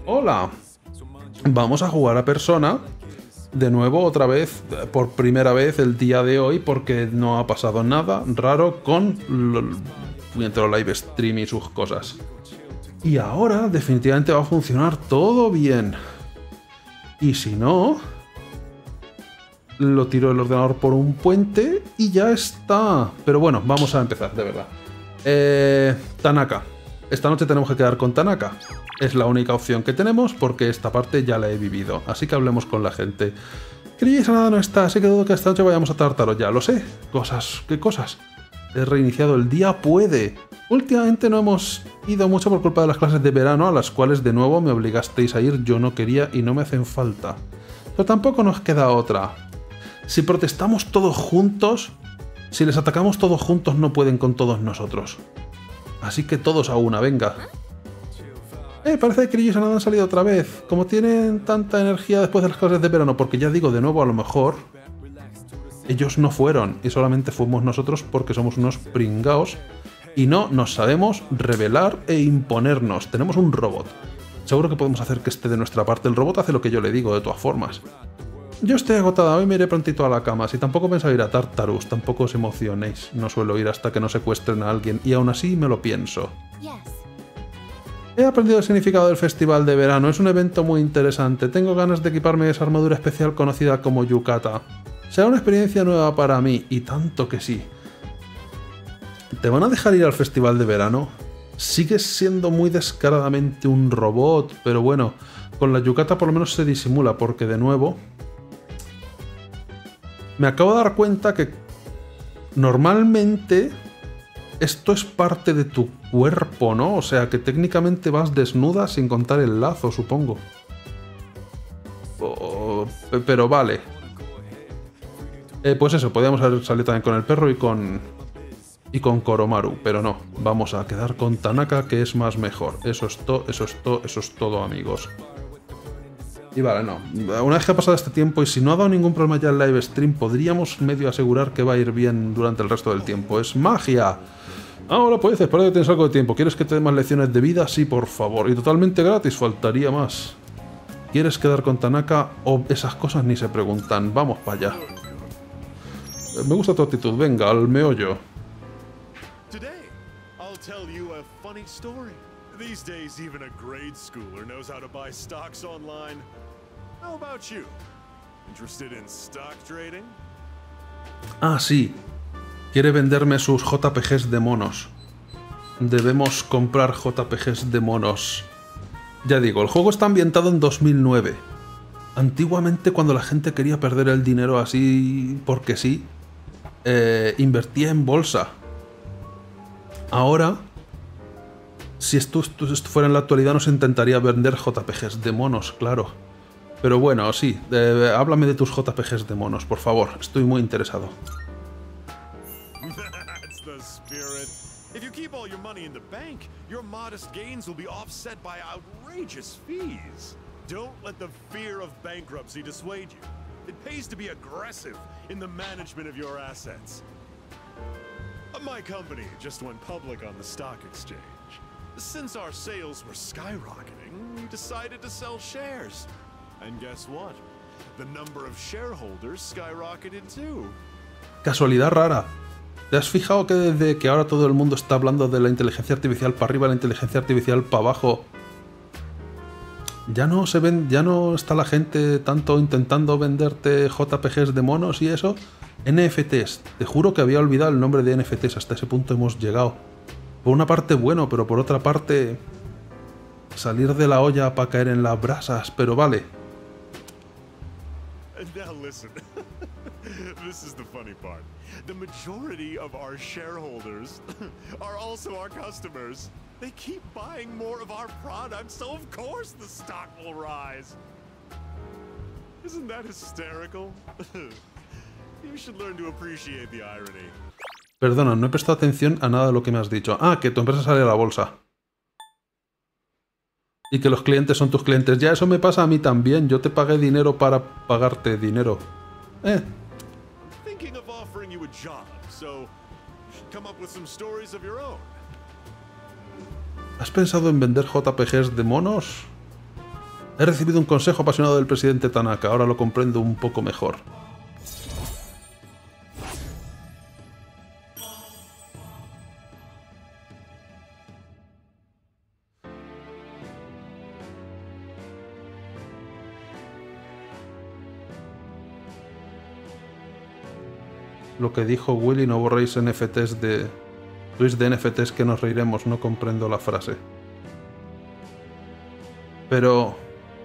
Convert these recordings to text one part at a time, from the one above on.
Hola, vamos a jugar a Persona. De nuevo, otra vez, por primera vez el día de hoy, porque no ha pasado nada raro con entre los live stream y sus cosas. Y ahora definitivamente va a funcionar todo bien. Y si no, lo tiro el ordenador por un puente y ya está. Pero bueno, vamos a empezar, de verdad. Tanaka. Esta noche tenemos que quedar con Tanaka. Es la única opción que tenemos porque esta parte ya la he vivido. Así que hablemos con la gente. Chris nada no está, así que dudo que esta noche vayamos a Tártaro. Ya lo sé. Cosas. ¿Qué cosas? He reiniciado el día, puede. Últimamente no hemos ido mucho por culpa de las clases de verano, a las cuales de nuevo me obligasteis a ir. Yo no quería y no me hacen falta. Pero tampoco nos queda otra. Si protestamos todos juntos, si les atacamos todos juntos, no pueden con todos nosotros. Así que todos a una, venga. Parece que ellos han salido otra vez. Como tienen tanta energía después de las clases de verano, porque ya digo, de nuevo, a lo mejor ellos no fueron y solamente fuimos nosotros porque somos unos pringaos y no nos sabemos rebelar e imponernos. Tenemos un robot. Seguro que podemos hacer que esté de nuestra parte. El robot hace lo que yo le digo, de todas formas. Yo estoy agotada, hoy me iré prontito a la cama. Si tampoco pensaba ir a Tartarus, tampoco os emocionéis. No suelo ir hasta que no secuestren a alguien y aún así me lo pienso. He aprendido el significado del festival de verano, es un evento muy interesante. Tengo ganas de equiparme esa armadura especial conocida como yukata. Será una experiencia nueva para mí, y tanto que sí. ¿Te van a dejar ir al festival de verano? Sigues siendo muy descaradamente un robot, pero bueno, con la yukata por lo menos se disimula, porque de nuevo me acabo de dar cuenta que normalmente esto es parte de tu cuerpo, ¿no? O sea, que técnicamente vas desnuda sin contar el lazo, supongo. Pero vale. Pues eso, podríamos haber salido también con el perro y con Koromaru, pero no. Vamos a quedar con Tanaka, que es más mejor. Eso es todo, amigos. Y vale, no. Una vez que ha pasado este tiempo y si no ha dado ningún problema ya en live stream, podríamos medio asegurar que va a ir bien durante el resto del tiempo. ¡Es magia! Ahora puedes, espero que tienes algo de tiempo. ¿Quieres que te dé más lecciones de vida? Sí, por favor. Y totalmente gratis, faltaría más. ¿Quieres quedar con Tanaka? O esas cosas ni se preguntan. Vamos para allá. Me gusta tu actitud. Venga, al meollo. Ah, sí. Quiere venderme sus JPGs de monos. Debemos comprar JPGs de monos. Ya digo, el juego está ambientado en 2009. Antiguamente, cuando la gente quería perder el dinero así porque sí, invertía en bolsa. Ahora, si esto fuera en la actualidad, nos intentaría vender JPGs de monos, claro. Pero bueno, sí, háblame de tus JPGs de monos, por favor. Estoy muy interesado. If you keep all your money in the bank, your modest gains will be offset by outrageous fees. Don't let the fear of bankruptcy dissuade you. It pays to be aggressive in the management of your assets. My company just went public on the stock exchange. Since our sales were skyrocketing, we decided to sell shares. And guess what? The number of shareholders skyrocketed too. Casualidad rara. ¿Te has fijado que desde que ahora todo el mundo está hablando de la inteligencia artificial para arriba, la inteligencia artificial para abajo, ya no se ven, ya no está la gente tanto intentando venderte JPGs de monos y eso? NFTs. Te juro que había olvidado el nombre de NFTs, hasta ese punto hemos llegado. Por una parte bueno, pero por otra parte salir de la olla para caer en las brasas, pero vale. Now listen. This is the funny part. The majority of our shareholders are also our customers. They keep buying more of our products, so of course the stock will rise. Isn't that hysterical? You should learn to appreciate the irony. Perdona, no he prestado atención a nada de lo que me has dicho. Ah, que tu empresa sale a la bolsa. Y que los clientes son tus clientes. Ya, eso me pasa a mí también. Yo te pagué dinero para pagarte dinero. Thinking of offering you a job, so come up with some stories of your own. ¿Has pensado en vender JPGs de monos? He recibido un consejo apasionado del presidente Tanaka, ahora lo comprendo un poco mejor. Lo que dijo Willy, no borréis NFTs de... tweets de NFTs que nos reiremos, no comprendo la frase. Pero...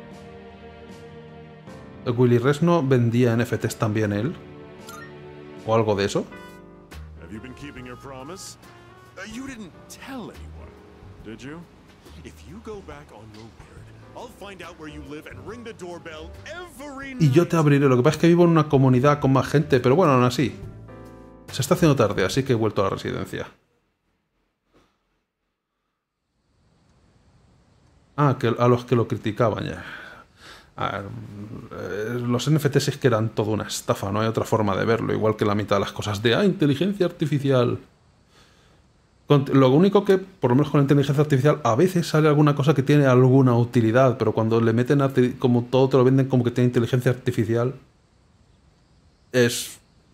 ¿Willy Res no vendía NFTs también él? ¿O algo de eso? Have you been keeping your promise? You didn't tell anyone, did you? If you go back on your word, I'll find out where you live and ring the doorbell every night. Y yo te abriré. Lo que pasa es que vivo en una comunidad con más gente, pero bueno, aún así. Se está haciendo tarde, así que he vuelto a la residencia. Ah, que a los que lo criticaban ya. Los NFTs es que eran toda una estafa, no hay otra forma de verlo, igual que la mitad de las cosas de inteligencia artificial. Lo único que, por lo menos con la inteligencia artificial, a veces sale alguna cosa que tiene alguna utilidad, pero cuando le meten como todo te lo venden como que tiene inteligencia artificial, es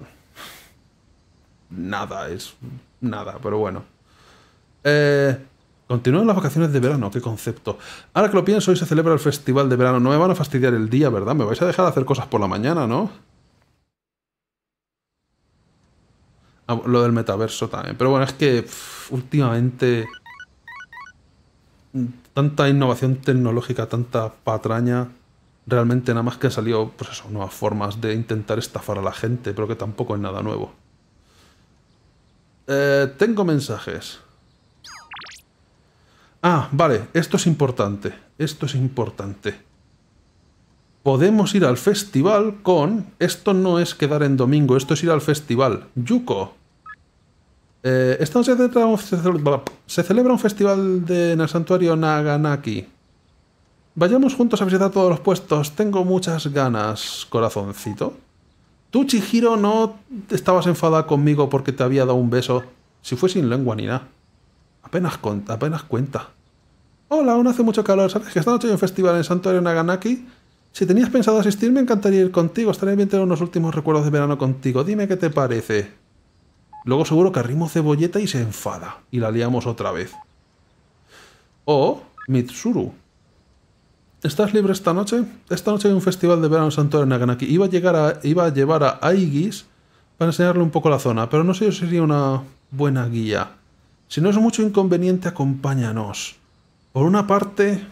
nada, pero bueno. Continúan las vacaciones de verano, qué concepto. Ahora que lo pienso, hoy se celebra el festival de verano. No me van a fastidiar el día, ¿verdad? Me vais a dejar hacer cosas por la mañana, ¿no? Ah, lo del metaverso también. Pero bueno, es que últimamente tanta innovación tecnológica, tanta patraña, realmente nada más que han salido, pues eso, nuevas formas de intentar estafar a la gente, pero que tampoco es nada nuevo. Tengo mensajes. Ah, vale, esto es importante. Esto es importante. Podemos ir al festival con... Esto no es quedar en domingo, esto es ir al festival. Yuko. Esta noche se celebra un festival en el santuario Naganaki. Vayamos juntos a visitar todos los puestos. Tengo muchas ganas, corazoncito. Tú, Chihiro, no estabas enfadada conmigo porque te había dado un beso. Si fue sin lengua ni nada. Apenas cuenta. Hola, aún hace mucho calor. ¿Sabes que esta noche hay un festival en el santuario Naganaki? Si tenías pensado asistir, me encantaría ir contigo. Estaría bien tener unos últimos recuerdos de verano contigo. Dime qué te parece. Luego seguro que arrimo cebolleta y se enfada. Y la liamos otra vez. O Mitsuru. ¿Estás libre esta noche? Esta noche hay un festival de verano en el santuario Naganaki. Iba a llevar a Aigis para enseñarle un poco la zona, pero no sé si sería una buena guía. Si no es mucho inconveniente, acompáñanos. Por una parte...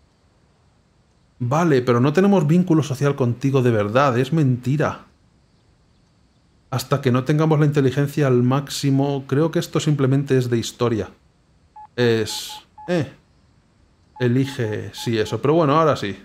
Vale, pero no tenemos vínculo social contigo de verdad, es mentira. Hasta que no tengamos la inteligencia al máximo, creo que esto simplemente es de historia. Es... Elige sí eso, pero bueno, ahora sí.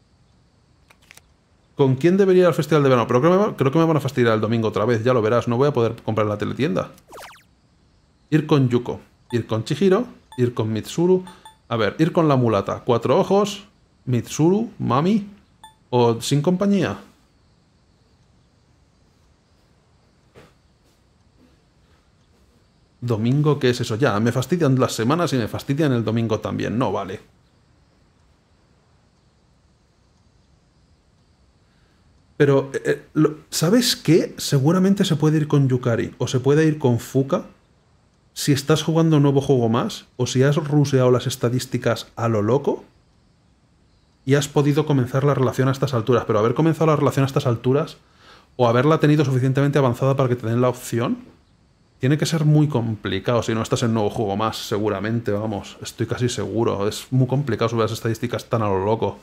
¿Con quién debería ir al festival de verano? Pero creo que me van a fastidiar el domingo otra vez, ya lo verás, no voy a poder comprar en la teletienda. Ir con Yuko, ir con Chihiro, ir con Mitsuru... A ver, ir con la mulata. 4 ojos, Mitsuru, Mami o sin compañía. Domingo, ¿qué es eso? Ya, me fastidian las semanas y me fastidian el domingo también. No vale. Pero, ¿sabes qué? Seguramente se puede ir con Yukari o se puede ir con Fuka. Si estás jugando un nuevo juego más, o si has ruseado las estadísticas a lo loco, y has podido comenzar la relación a estas alturas. Pero haber comenzado la relación a estas alturas, o haberla tenido suficientemente avanzada para que te den la opción, tiene que ser muy complicado. Si no estás en un nuevo juego más, seguramente, vamos, estoy casi seguro. Es muy complicado subir las estadísticas tan a lo loco.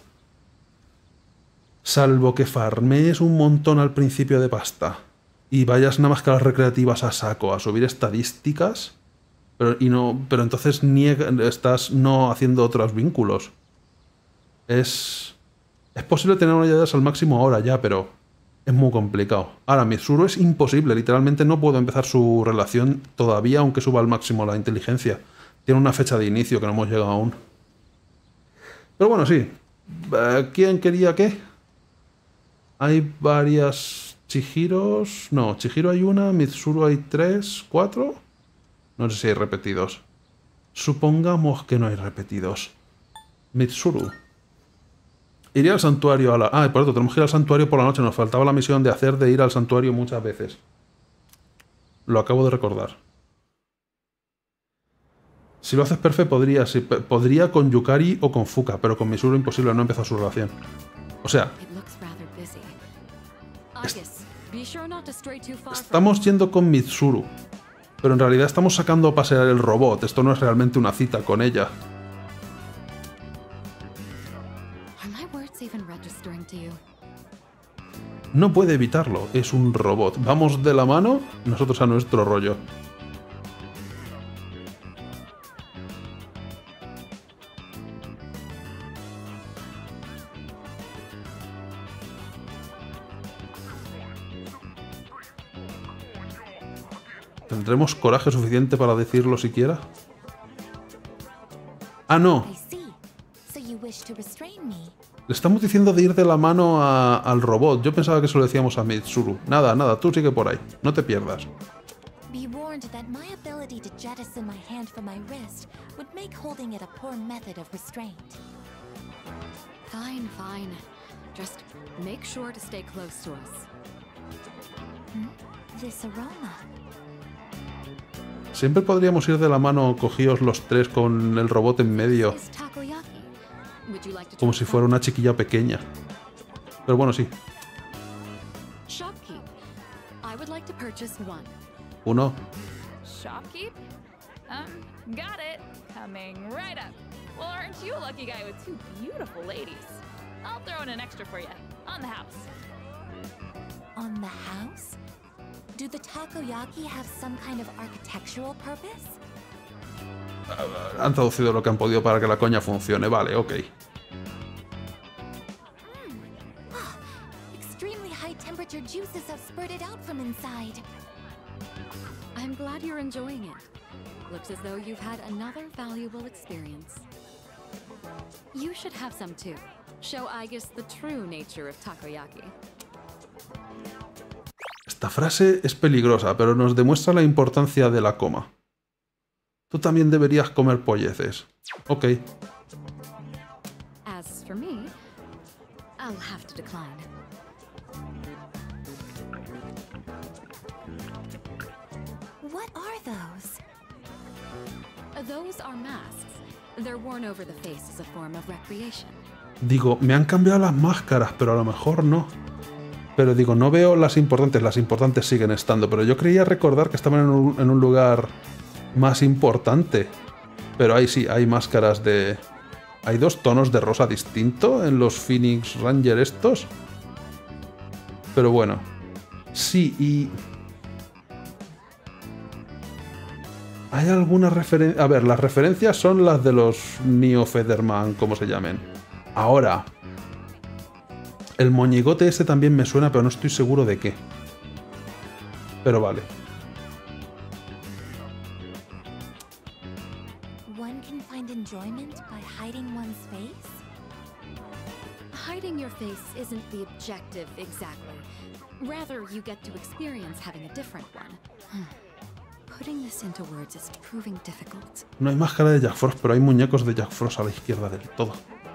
Salvo que farmees un montón al principio de pasta, y vayas nada más que a las recreativas a saco, a subir estadísticas... Pero entonces estás no haciendo otros vínculos. Es posible tener unidades al máximo ahora ya, pero es muy complicado. Ahora, Mitsuru es imposible. Literalmente no puedo empezar su relación todavía, aunque suba al máximo la inteligencia. Tiene una fecha de inicio que no hemos llegado aún. Pero bueno, sí. ¿Quién quería qué? Hay varias Chihiros... No, Chihiro hay una, Mitsuru hay 3, 4... No sé si hay repetidos. Supongamos que no hay repetidos. Mitsuru. Iría al santuario a la... Ah, por cierto, tenemos que ir al santuario por la noche. Nos faltaba la misión de hacer de ir al santuario muchas veces. Lo acabo de recordar. Si lo haces perfecto, podría, sí, podría con Yukari o con Fuka, pero con Mitsuru imposible, no empezó su relación. O sea, estamos yendo con Mitsuru, pero en realidad estamos sacando a pasear el robot. Esto no es realmente una cita con ella. No puede evitarlo, es un robot. Vamos de la mano, nosotros a nuestro rollo. ¿Tendremos coraje suficiente para decirlo siquiera? ¡Ah, no! Le estamos diciendo de ir de la mano al robot. Yo pensaba que se lo decíamos a Mitsuru. Nada, nada, tú sigue por ahí. No te pierdas. Fine, fine. Just make sure to stay close to us. This aroma. Siempre podríamos ir de la mano cogidos los tres con el robot en medio. Como si fuera una chiquilla pequeña. Pero bueno, sí. Uno. Shopkeep? Got it. Coming right up. Well, aren't you a lucky guy with two beautiful ladies? I'll throw in an extra for you. On the house. On the house? Do the takoyaki have some kind of architectural purpose? Han traducido lo que han podido para que la coña funcione. Vale, ok. Extremely high temperature juices have spurted out from inside. I'm glad you're enjoying it. Looks as though you've had another valuable experience. You should have some too. Show Aigis the true nature of takoyaki. Esta frase es peligrosa, pero nos demuestra la importancia de la coma. Tú también deberías comer polleces. Ok. As for me, I'll have to decline. What are those? Those are masks. They're worn over the face as a form of recreation. Digo, me han cambiado las máscaras, pero a lo mejor no. Pero digo, no veo las importantes siguen estando, pero yo creía recordar que estaban en un lugar más importante. Pero ahí sí, hay máscaras de... Hay dos tonos de rosa distinto en los Phoenix Ranger estos. Pero bueno. Sí, y... Hay alguna referencia... A ver, las referencias son las de los Neo Federman, como se llamen. Ahora... El moñigote este también me suena, pero no estoy seguro de qué. Pero vale. One can find enjoyment by hiding one's face? Hiding your face isn't the objective exactly. Rather, you get to experience having a different one. Putting this into words is proving difficult. No hay máscara de Jack Frost, pero hay muñecos de Jack Frost a la izquierda del todo.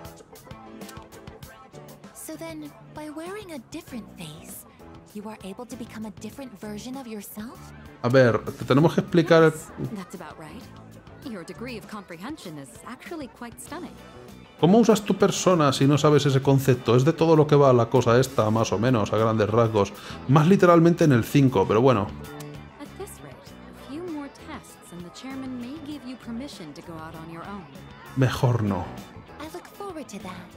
So then, by wearing a different face, you are able to become a different version of yourself? A ver, te tenemos que explicar... That's about right. Your degree of comprehension is actually quite stunning. ¿Cómo usas tu persona si no sabes ese concepto? Es de todo lo que va la cosa esta, más o menos, a grandes rasgos. Más literalmente en el 5, pero bueno. At this rate, a few more tests and the chairman may give you permission to go out on your own. Mejor no. I look forward to that.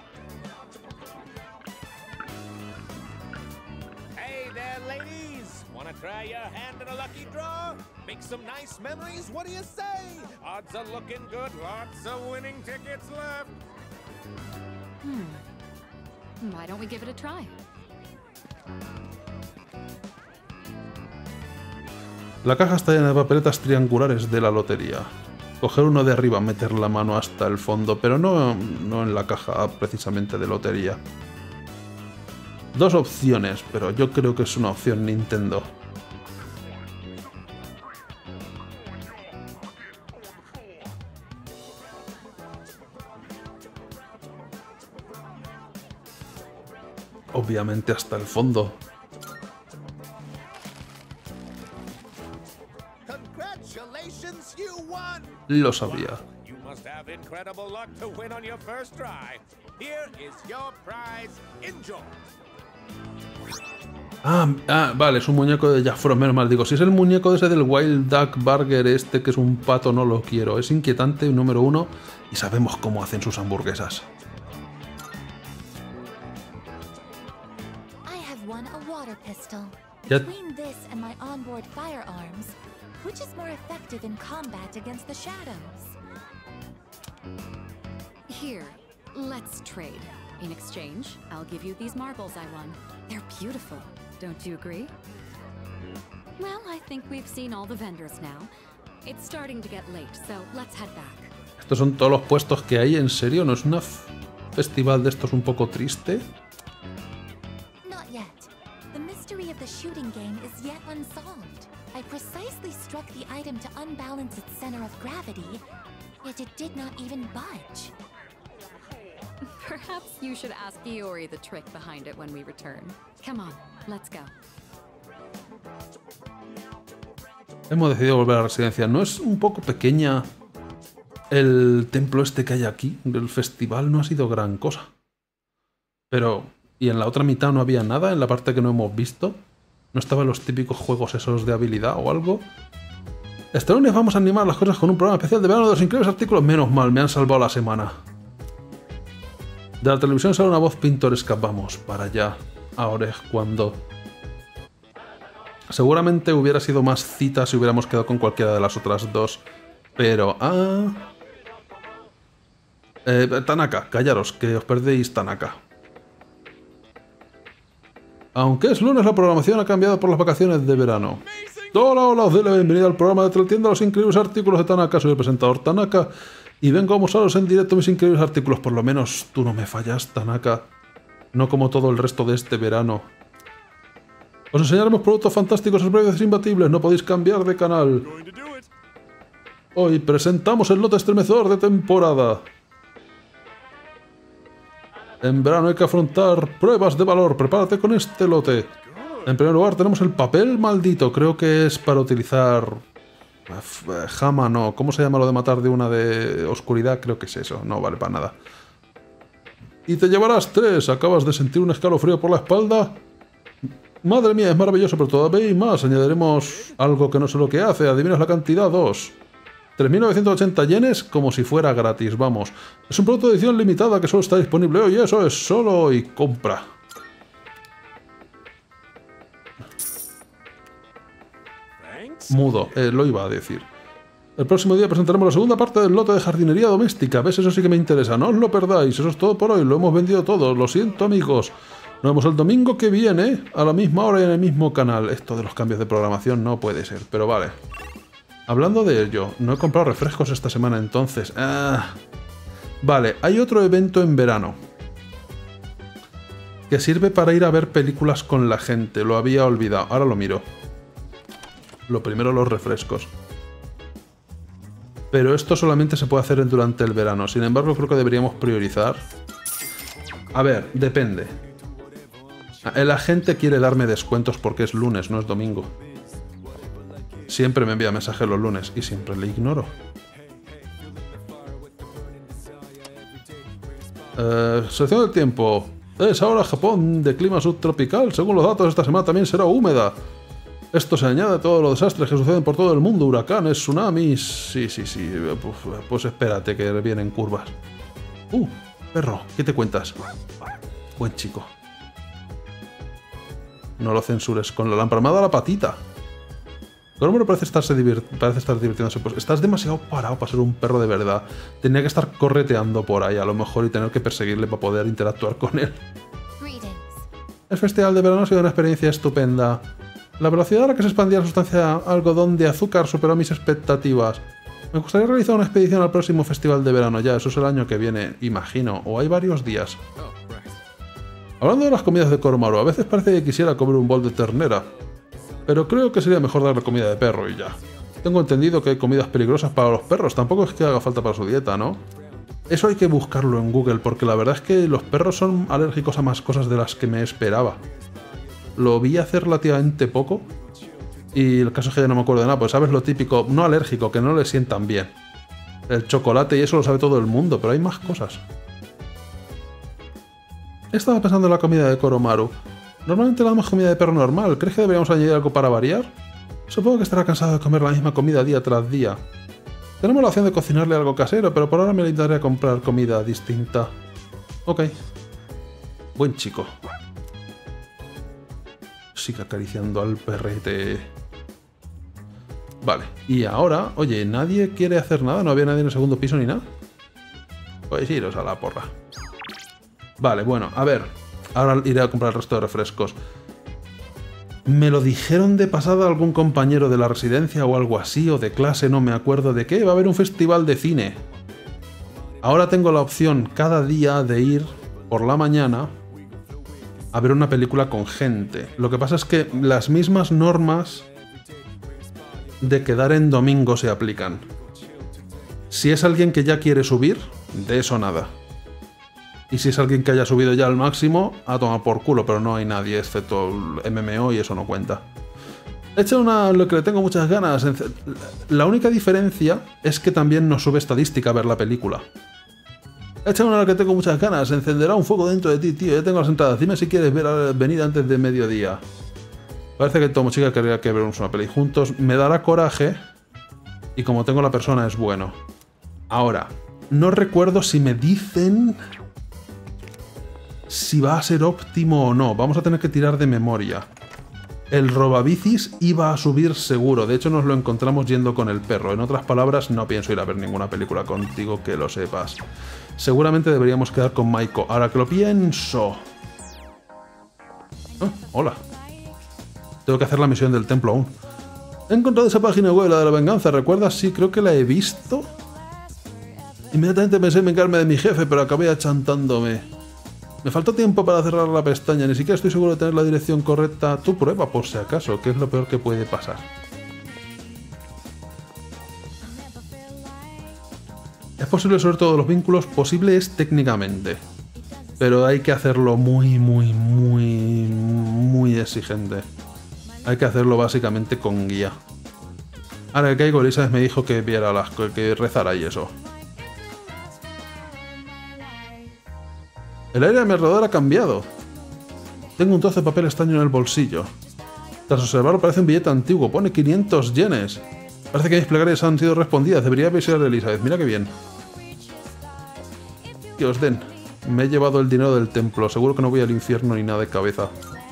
Hey there, ladies! Wanna try your hand in a lucky draw? Make some nice memories? What do you say? Odds are looking good. Lots of winning tickets left. Why don't we give it a try? La caja está llena de papeletas triangulares de la lotería. Coger uno de arriba, meter la mano hasta el fondo, pero no en la caja precisamente de lotería. Dos opciones, pero yo creo que es una opción Nintendo. obviamente hasta el fondo. Congratulations, you won! Lo sabía. You must have incredible luck to win on your first try. Here is your prize. Enjoy. Vale, es un muñeco de Jack Frost, menos mal. Digo, si es el muñeco ese del Wild Duck Burger este, que es un pato, no lo quiero. Es inquietante, número 1, y sabemos cómo hacen sus hamburguesas. I have won a water pistol. Ya- Between this and my onboard firearms, which is more effective in combat against the shadows? Here, let's trade. In exchange, I'll give you these marbles I won. They're beautiful, don't you agree? Well, I think we've seen all the vendors now. It's starting to get late, so let's head back. Estos son todos los puestos que hay, ¿en serio? ¿No es un festival de estos un poco triste? Not yet. The mystery of the shooting game is yet unsolved. I precisely struck the item to unbalance its center of gravity, yet it did not even budge. Perhaps you should ask Iori the trick behind it when we return. Come on, let's go. Hemos decidido volver a la residencia. ¿No es un poco pequeña el templo este que hay aquí? El festival no ha sido gran cosa. Pero... ¿y en la otra mitad no había nada? ¿En la parte que no hemos visto? ¿No estaban los típicos juegos esos de habilidad o algo? Este lunes vamos a animar las cosas con un programa especial de verano de los increíbles artículos. Menos mal, me han salvado la semana. De la televisión sale una voz pintoresca. Vamos para allá. Ahora es cuando... Seguramente hubiera sido más cita si hubiéramos quedado con cualquiera de las otras dos. Pero... Tanaka, callaros, que os perdéis Tanaka. Aunque es lunes, la programación ha cambiado por las vacaciones de verano. Hola, hola, os doy la bienvenida al programa de Teletienda Los Increíbles Artículos de Tanaka. Soy el presentador Tanaka y vengo a mostraros en directo mis increíbles artículos. Por lo menos tú no me fallas, Tanaka. No como todo el resto de este verano. Os enseñaremos productos fantásticos, sorpresas imbatibles. No podéis cambiar de canal. Going to do it. Hoy presentamos el lote estremecedor de temporada. En verano hay que afrontar pruebas de valor. Prepárate con este lote. En primer lugar tenemos el papel maldito. Creo que es para utilizar... Jama, no. ¿Cómo se llama lo de matar de una de oscuridad? Creo que es eso. No vale para nada. Y te llevarás 3. ¿Acabas de sentir un escalofrío por la espalda? Madre mía, es maravilloso, pero todavía hay más. Añadiremos algo que no sé lo que hace. ¿Adivinas la cantidad? 2. 3.980 yenes como si fuera gratis, vamos. Es un producto de edición limitada que solo está disponible hoy. Eso es solo hoy. Compra. Thanks. Mudo, lo iba a decir. El próximo día presentaremos la segunda parte del lote de jardinería doméstica. ¿Ves? Eso sí que me interesa. No os lo perdáis. Eso es todo por hoy. Lo hemos vendido todo. Lo siento, amigos. Nos vemos el domingo que viene, a la misma hora y en el mismo canal. Esto de los cambios de programación no puede ser, pero vale. Hablando de ello, no he comprado refrescos esta semana entonces. Vale, hay otro evento en verano. Que sirve para ir a ver películas con la gente. Lo había olvidado, ahora lo miro. Lo primero, los refrescos. Pero esto solamente se puede hacer durante el verano. Sin embargo, creo que deberíamos priorizar. A ver, depende. La gente quiere darme descuentos porque es lunes, no es domingo. Siempre me envía mensajes los lunes y siempre le ignoro. Sección del tiempo. Es ahora Japón de clima subtropical. Según los datos, esta semana también será húmeda. Esto se añade a todos los desastres que suceden por todo el mundo. Huracanes, tsunamis... Sí. Pues espérate que vienen curvas. Perro, ¿qué te cuentas? Buen chico. No lo censures. Con la lámpara me ha dado la patita. El hombre parece estar divirtiéndose. Pues estás demasiado parado para ser un perro de verdad. Tenía que estar correteando por ahí a lo mejor y tener que perseguirle para poder interactuar con él. El festival de verano ha sido una experiencia estupenda. La velocidad a la que se expandía la sustancia algodón de azúcar superó mis expectativas. Me gustaría realizar una expedición al próximo festival de verano. Ya, eso es el año que viene, imagino. O hay varios días. Hablando de las comidas de Koromaru, a veces parece que quisiera comer un bol de ternera. Pero creo que sería mejor darle comida de perro y ya. Tengo entendido que hay comidas peligrosas para los perros. Tampoco es que haga falta para su dieta, ¿no? Eso hay que buscarlo en Google, porque la verdad es que los perros son alérgicos a más cosas de las que me esperaba. Lo vi hace relativamente poco y el caso es que ya no me acuerdo de nada, pues sabes lo típico, no alérgico, que no le sientan bien. El chocolate y eso lo sabe todo el mundo, pero hay más cosas. Estaba pensando en la comida de Koromaru. Normalmente le damos comida de perro normal, ¿crees que deberíamos añadir algo para variar? Supongo que estará cansado de comer la misma comida día tras día. Tenemos la opción de cocinarle algo casero, pero por ahora me limitaría a comprar comida distinta. Ok. Buen chico. Sigue acariciando al perrete. Vale. Y ahora, oye, ¿nadie quiere hacer nada? ¿No había nadie en el segundo piso ni nada? Pues iros a la porra. Vale, bueno, a ver. Ahora iré a comprar el resto de refrescos. Me lo dijeron de pasada algún compañero de la residencia o algo así, o de clase, no me acuerdo de qué. Va a haber un festival de cine. Ahora tengo la opción cada día de ir por la mañana a ver una película con gente. Lo que pasa es que las mismas normas de quedar en domingo se aplican. Si es alguien que ya quiere subir, de eso nada. Y si es alguien que haya subido ya al máximo, a tomar por culo, pero no hay nadie, excepto el MMO y eso no cuenta. He hecho lo que le tengo muchas ganas. La única diferencia es que también nos sube estadística a ver la película. He hecho una que tengo muchas ganas. Encenderá un fuego dentro de ti, tío. Ya tengo las entradas. Dime si quieres venir antes de mediodía. Parece que Tomochica querría que veamos una peli juntos. Me dará coraje. Y como tengo la persona es bueno. Ahora, no recuerdo si me dicen si va a ser óptimo o no. Vamos a tener que tirar de memoria. El robabicis iba a subir seguro. De hecho nos lo encontramos yendo con el perro. En otras palabras, no pienso ir a ver ninguna película contigo, que lo sepas. Seguramente deberíamos quedar con Maiko. Ahora que lo pienso... Oh, hola. Tengo que hacer la misión del templo aún. He encontrado esa página web, la de la venganza. ¿Recuerdas? Sí, creo que la he visto. Inmediatamente pensé en vengarme de mi jefe, pero acabé achantándome. Me faltó tiempo para cerrar la pestaña, ni siquiera estoy seguro de tener la dirección correcta. Tú prueba por si acaso, que es lo peor que puede pasar. ¿Es posible sobre todos los vínculos? Posible es técnicamente. Pero hay que hacerlo muy exigente. Hay que hacerlo básicamente con guía. Ahora que caigo, Elizabeth me dijo que viera que rezara y eso. El aire a mi alrededor ha cambiado. Tengo un trozo de papel extraño en el bolsillo. Tras observarlo parece un billete antiguo. Pone 500 yenes. Parece que mis plegarias han sido respondidas. Debería visitar a Elizabeth. Mira qué bien. Que os den. Me he llevado el dinero del templo. Seguro que no voy al infierno ni nada de cabeza.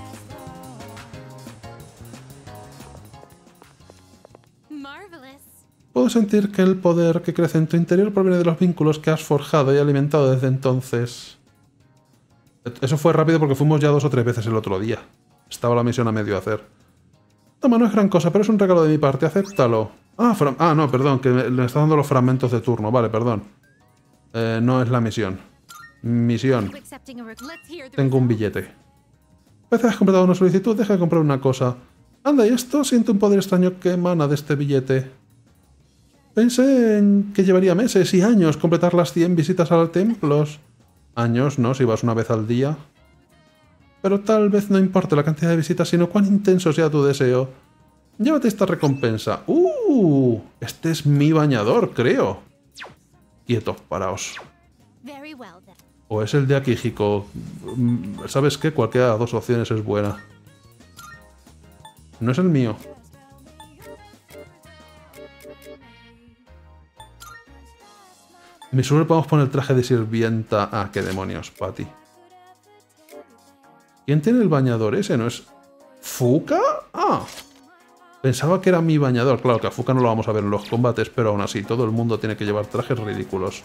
Puedo sentir que el poder que crece en tu interior proviene de los vínculos que has forjado y alimentado desde entonces. Eso fue rápido porque fuimos ya 2 o 3 veces el otro día. Estaba la misión a medio hacer. Toma, no es gran cosa, pero es un regalo de mi parte, acéptalo. No, perdón, que le está dando los fragmentos de turno. Vale, perdón. No es la misión. Misión. Tengo un billete. Parece que has completado una solicitud, deja de comprar una cosa. Anda, ¿y esto? Siento un poder extraño que emana de este billete. Pensé en que llevaría meses y años completar las 100 visitas a los templos. Años, ¿no? Si vas una vez al día. Pero tal vez no importe la cantidad de visitas, sino cuán intenso sea tu deseo. Llévate esta recompensa. Este es mi bañador, creo. Quietos, paraos. O es el de Akihiko. ¿Sabes qué? Cualquiera de las dos opciones es buena. No es el mío. Mi suelo podemos poner el traje de sirvienta. Ah, qué demonios, Patty. ¿Quién tiene el bañador ese? ¿No es Fuka? Ah. Pensaba que era mi bañador. Claro que a Fuka no lo vamos a ver en los combates, pero aún así, todo el mundo tiene que llevar trajes ridículos.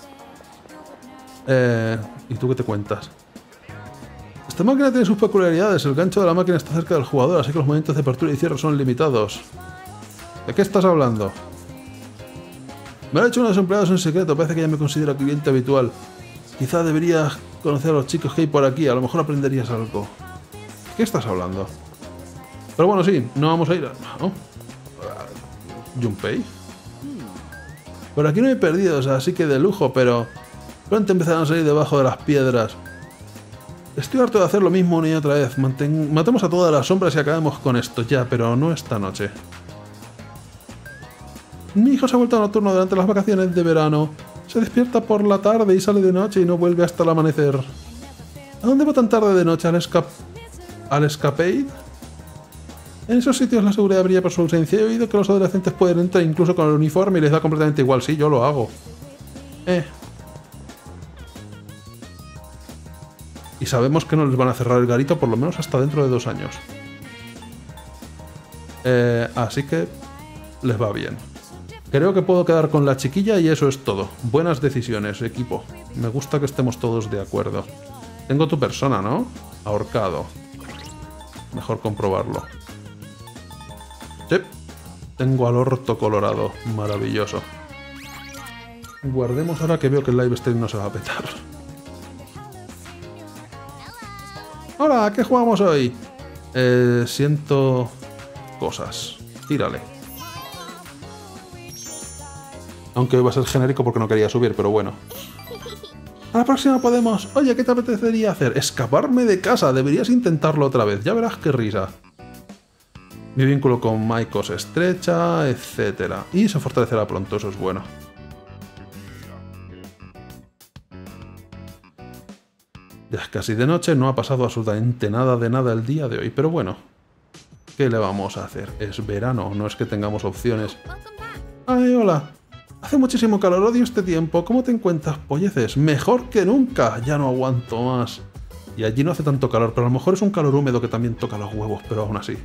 ¿Y tú qué te cuentas? Esta máquina tiene sus peculiaridades. El gancho de la máquina está cerca del jugador, así que los movimientos de apertura y cierre son limitados. ¿De qué estás hablando? Me lo han hecho unos empleados en secreto. Parece que ya me considera cliente habitual. Quizá deberías conocer a los chicos que hay por aquí. A lo mejor aprenderías algo. ¿De qué estás hablando? Pero bueno, sí, no vamos a ir a... ¿no? ¿Junpei? Por aquí no hay perdidos, así que de lujo, pero... Pronto empezarán a salir debajo de las piedras. Estoy harto de hacer lo mismo una y otra vez. Matemos a todas las sombras y acabemos con esto ya, pero no esta noche. Mi hijo se ha vuelto nocturno durante las vacaciones de verano. Se despierta por la tarde y sale de noche y no vuelve hasta el amanecer. ¿A dónde va tan tarde de noche? ¿Al escapade? En esos sitios la seguridad brilla por su ausencia. He oído que los adolescentes pueden entrar incluso con el uniforme y les da completamente igual. Sí, yo lo hago. Y sabemos que no les van a cerrar el garito por lo menos hasta dentro de 2 años. Así que les va bien. Creo que puedo quedar con la chiquilla y eso es todo. Buenas decisiones, equipo. Me gusta que estemos todos de acuerdo. Tengo tu persona, ¿no? Ahorcado. Mejor comprobarlo. Sí. Tengo al orto colorado. Maravilloso. Guardemos ahora que veo que el live stream no se va a petar. Hola, ¿qué jugamos hoy? Siento cosas. Tírale. Aunque hoy va a ser genérico porque no quería subir, pero bueno. A la próxima podemos... Oye, ¿qué te apetecería hacer? Escaparme de casa. Deberías intentarlo otra vez. Ya verás qué risa. Mi vínculo con Maiko se estrecha, etc. Y se fortalecerá pronto, eso es bueno. Ya es casi de noche, no ha pasado absolutamente nada de nada el día de hoy, pero bueno. ¿Qué le vamos a hacer? Es verano, no es que tengamos opciones. ¡Ay, hola! Hace muchísimo calor, odio este tiempo. ¿Cómo te encuentras, polleces? ¡Mejor que nunca! Ya no aguanto más. Y allí no hace tanto calor, pero a lo mejor es un calor húmedo que también toca los huevos, pero aún así.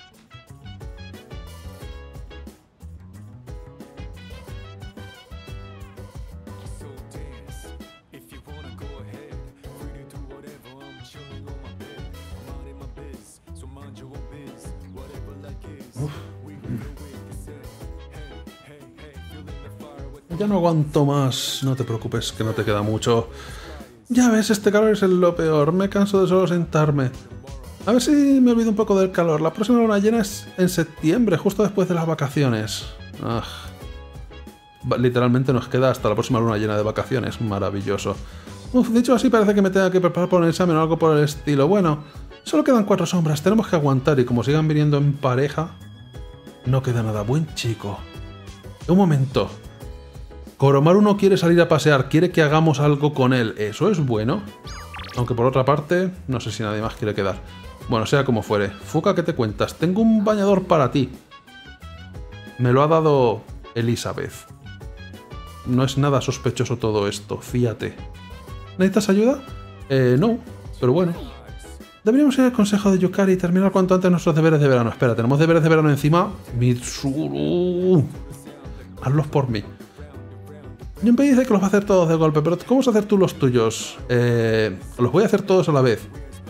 Ya no aguanto más, no te preocupes, que no te queda mucho. Ya ves, este calor es lo peor, me canso de solo sentarme. A ver si me olvido un poco del calor. La próxima luna llena es en septiembre, justo después de las vacaciones. Literalmente nos queda hasta la próxima luna llena de vacaciones, maravilloso. Dicho así parece que me tenga que preparar por un examen o algo por el estilo. Bueno, solo quedan 4 sombras, tenemos que aguantar y como sigan viniendo en pareja... No queda nada, buen chico. Un momento... Koromaru no quiere salir a pasear, quiere que hagamos algo con él. Eso es bueno. Aunque por otra parte, no sé si nadie más quiere quedar. Bueno, sea como fuere. Fuka, ¿qué te cuentas? Tengo un bañador para ti. Me lo ha dado Elizabeth. No es nada sospechoso todo esto, fíjate. ¿Necesitas ayuda? No, pero bueno. Deberíamos ir al consejo de Yukari y terminar cuanto antes nuestros deberes de verano. Espera, tenemos deberes de verano encima. Mitsuru. Hazlos por mí. Junpei dice que los va a hacer todos de golpe, pero ¿cómo vas a hacer tú los tuyos? Los voy a hacer todos a la vez.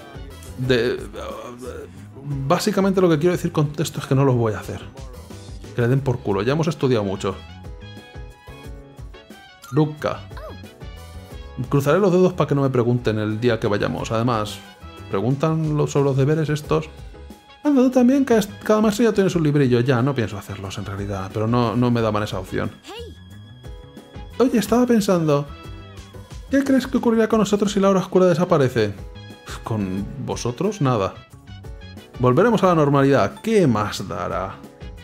Básicamente lo que quiero decir con esto es que no los voy a hacer. Que le den por culo, ya hemos estudiado mucho. Ruka. Cruzaré los dedos para que no me pregunten el día que vayamos. Además, ¿preguntan sobre los deberes estos? Anda, tú también, que cada maestría tiene su librillo. Ya, no pienso hacerlos en realidad, pero no me daban esa opción. Oye, estaba pensando... ¿Qué crees que ocurrirá con nosotros si la hora oscura desaparece? ¿Con vosotros? Nada. Volveremos a la normalidad. ¿Qué más dará?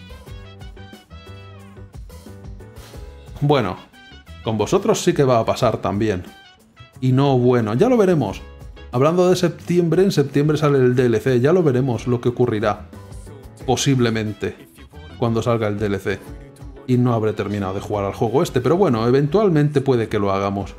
Bueno, con vosotros sí que va a pasar también. Y no bueno, ya lo veremos. Hablando de septiembre, en septiembre sale el DLC. Ya lo veremos lo que ocurrirá. Posiblemente. Cuando salga el DLC. Y no habré terminado de jugar al juego este, pero bueno, eventualmente puede que lo hagamos.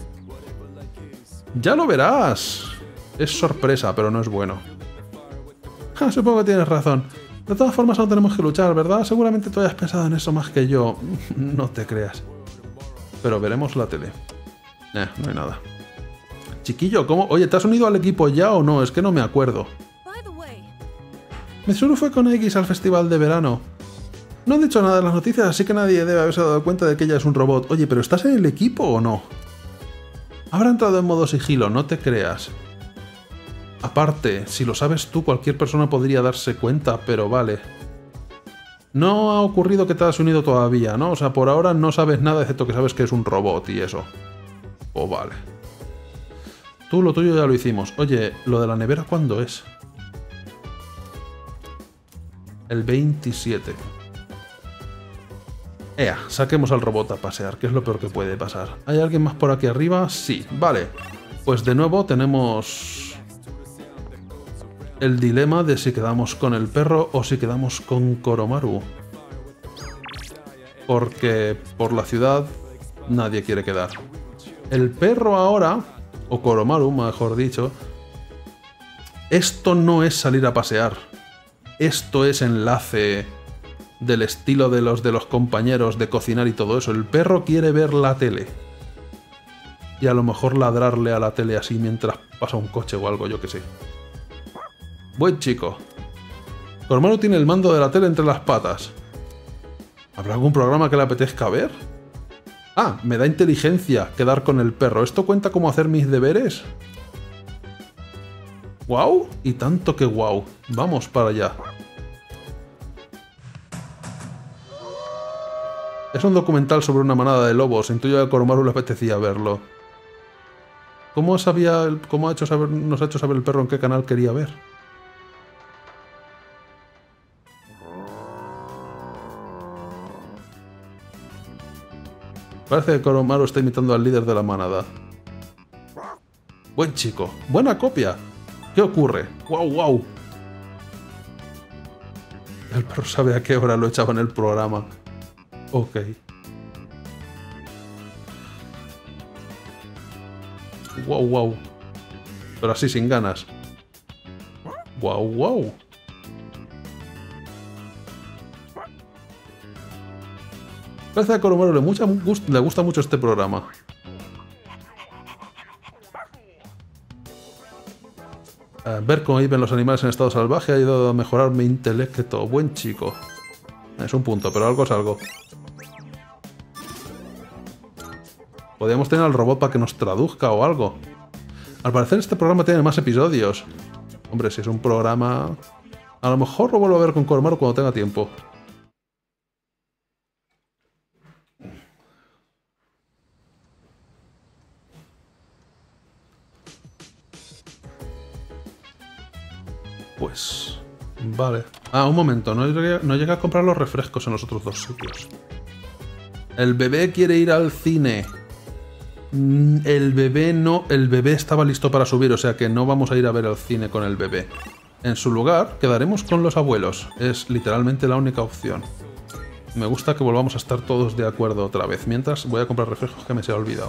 ¡Ya lo verás! Es sorpresa, pero no es bueno. Supongo que tienes razón. De todas formas aún tenemos que luchar, ¿verdad? Seguramente tú hayas pensado en eso más que yo. No te creas. Pero veremos la tele. No hay nada. Chiquillo, ¿cómo? Oye, ¿te has unido al equipo ya o no? Es que no me acuerdo. Mitsuru fue con X al festival de verano. No han dicho nada en las noticias, así que nadie debe haberse dado cuenta de que ella es un robot. Oye, ¿pero estás en el equipo o no? Habrá entrado en modo sigilo, no te creas. Aparte, si lo sabes tú, cualquier persona podría darse cuenta, pero vale. No ha ocurrido que te has unido todavía, ¿no? O sea, por ahora no sabes nada, excepto que sabes que es un robot y eso. Pues vale. Tú lo tuyo ya lo hicimos. Oye, ¿lo de la nevera cuándo es? El 27. Ea, saquemos al robot a pasear, que es lo peor que puede pasar. ¿Hay alguien más por aquí arriba? Sí, vale. Pues de nuevo tenemos el dilema de si quedamos con el perro o si quedamos con Koromaru. Porque por la ciudad nadie quiere quedar. El perro ahora, o Koromaru mejor dicho, esto no es salir a pasear. Esto es enlace del estilo de los compañeros de cocinar y todo eso. El perro quiere ver la tele. Y a lo mejor ladrarle a la tele así mientras pasa un coche o algo, yo que sé. Buen chico. Koromaru tiene el mando de la tele entre las patas. ¿Habrá algún programa que le apetezca ver? Ah, me da inteligencia quedar con el perro. ¿Esto cuenta como hacer mis deberes? ¡Guau! Y tanto que guau. Vamos para allá. Es un documental sobre una manada de lobos. Intuyo que a Koromaru le apetecía verlo. ¿Cómo nos ha hecho saber el perro en qué canal quería ver? Parece que Koromaru está imitando al líder de la manada. Buen chico. Buena copia. ¿Qué ocurre? ¡Guau, guau! El perro sabe a qué hora lo echaba en el programa. Ok. Guau, guau. Pero así sin ganas. Guau, guau. Parece que a Koromaru le gusta mucho este programa. Ver cómo viven los animales en estado salvaje ha ayudado a mejorar mi intelecto. Buen chico. Es un punto, pero algo es algo. Podríamos tener al robot para que nos traduzca o algo. Al parecer este programa tiene más episodios. Hombre, si es un programa... A lo mejor lo vuelvo a ver con Koromaru cuando tenga tiempo. Pues... Vale. Ah, un momento. No llegué a comprar los refrescos en los otros dos sitios. El bebé quiere ir al cine. El bebé no... El bebé estaba listo para subir, o sea que no vamos a ir a ver al cine con el bebé. En su lugar, quedaremos con los abuelos. Es literalmente la única opción. Me gusta que volvamos a estar todos de acuerdo otra vez. Mientras voy a comprar refrescos que me se ha olvidado.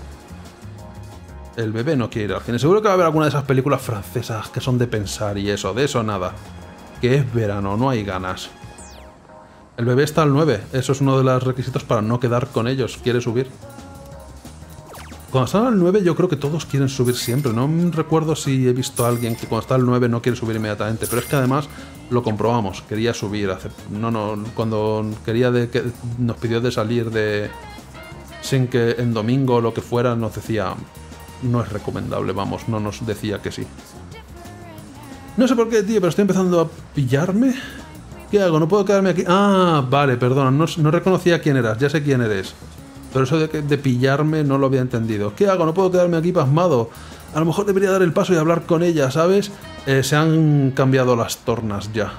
El bebé no quiere ir al cine. Seguro que va a haber alguna de esas películas francesas que son de pensar y eso. De eso nada. Que es verano, no hay ganas. El bebé está al 9. Eso es uno de los requisitos para no quedar con ellos. Quiere subir. Cuando están al 9 yo creo que todos quieren subir siempre. No recuerdo si he visto a alguien que cuando está al 9 no quiere subir inmediatamente. Pero es que además lo comprobamos. Quería subir. Cuando nos pidió de salir de... Sin que en domingo o lo que fuera nos decía... No es recomendable, vamos. No nos decía que sí. No sé por qué, tío, pero estoy empezando a pillarme. ¿Qué hago? ¿No puedo quedarme aquí? Ah, vale, perdona. No reconocía quién eras. Ya sé quién eres. Pero eso de pillarme no lo había entendido. ¿Qué hago? No puedo quedarme aquí pasmado. A lo mejor debería dar el paso y hablar con ella, ¿sabes? Se han cambiado las tornas ya.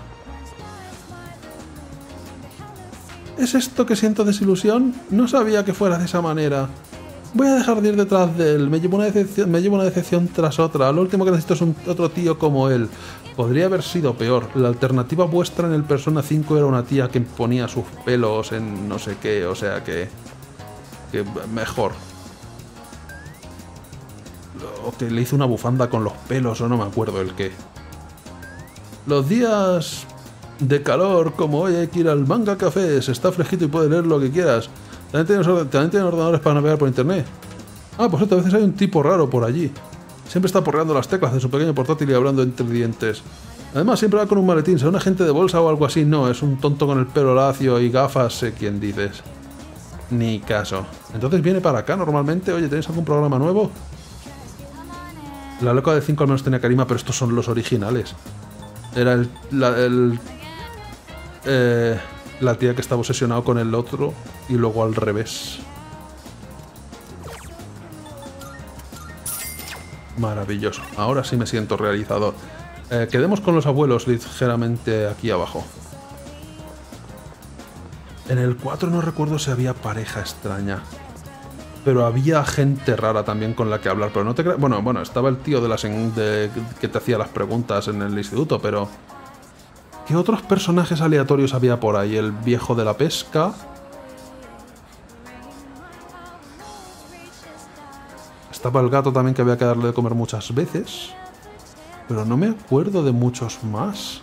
¿Es esto que siento desilusión? No sabía que fuera de esa manera. Voy a dejar de ir detrás de él. Me llevo una decepción tras otra. Lo último que necesito es otro tío como él. Podría haber sido peor. La alternativa vuestra en el Persona 5 era una tía que ponía sus pelos en no sé qué. O sea que mejor. O que le hizo una bufanda con los pelos o no me acuerdo el qué. Los días de calor como hoy hay que ir al Manga Café. Se está fresquito y puedes leer lo que quieras. También tienen ordenadores para navegar por internet. Ah, pues a veces hay un tipo raro por allí. Siempre está porreando las teclas de su pequeño portátil y hablando entre dientes. Además siempre va con un maletín. ¿Será un agente de bolsa o algo así? No, es un tonto con el pelo lacio y gafas, sé quién dices. Ni caso. Entonces viene para acá normalmente. Oye, ¿tenéis algún programa nuevo? La loca de 5 al menos tenía carisma, pero estos son los originales. Era la tía que estaba obsesionado con el otro y luego al revés. Maravilloso. Ahora sí me siento realizado. Quedemos con los abuelos ligeramente aquí abajo. En el 4 no recuerdo si había pareja extraña. Pero había gente rara también con la que hablar. Pero no te creas... Bueno, estaba el tío que te hacía las preguntas en el instituto, pero... ¿Qué otros personajes aleatorios había por ahí? El viejo de la pesca. Estaba el gato también que había que darle de comer muchas veces. Pero no me acuerdo de muchos más.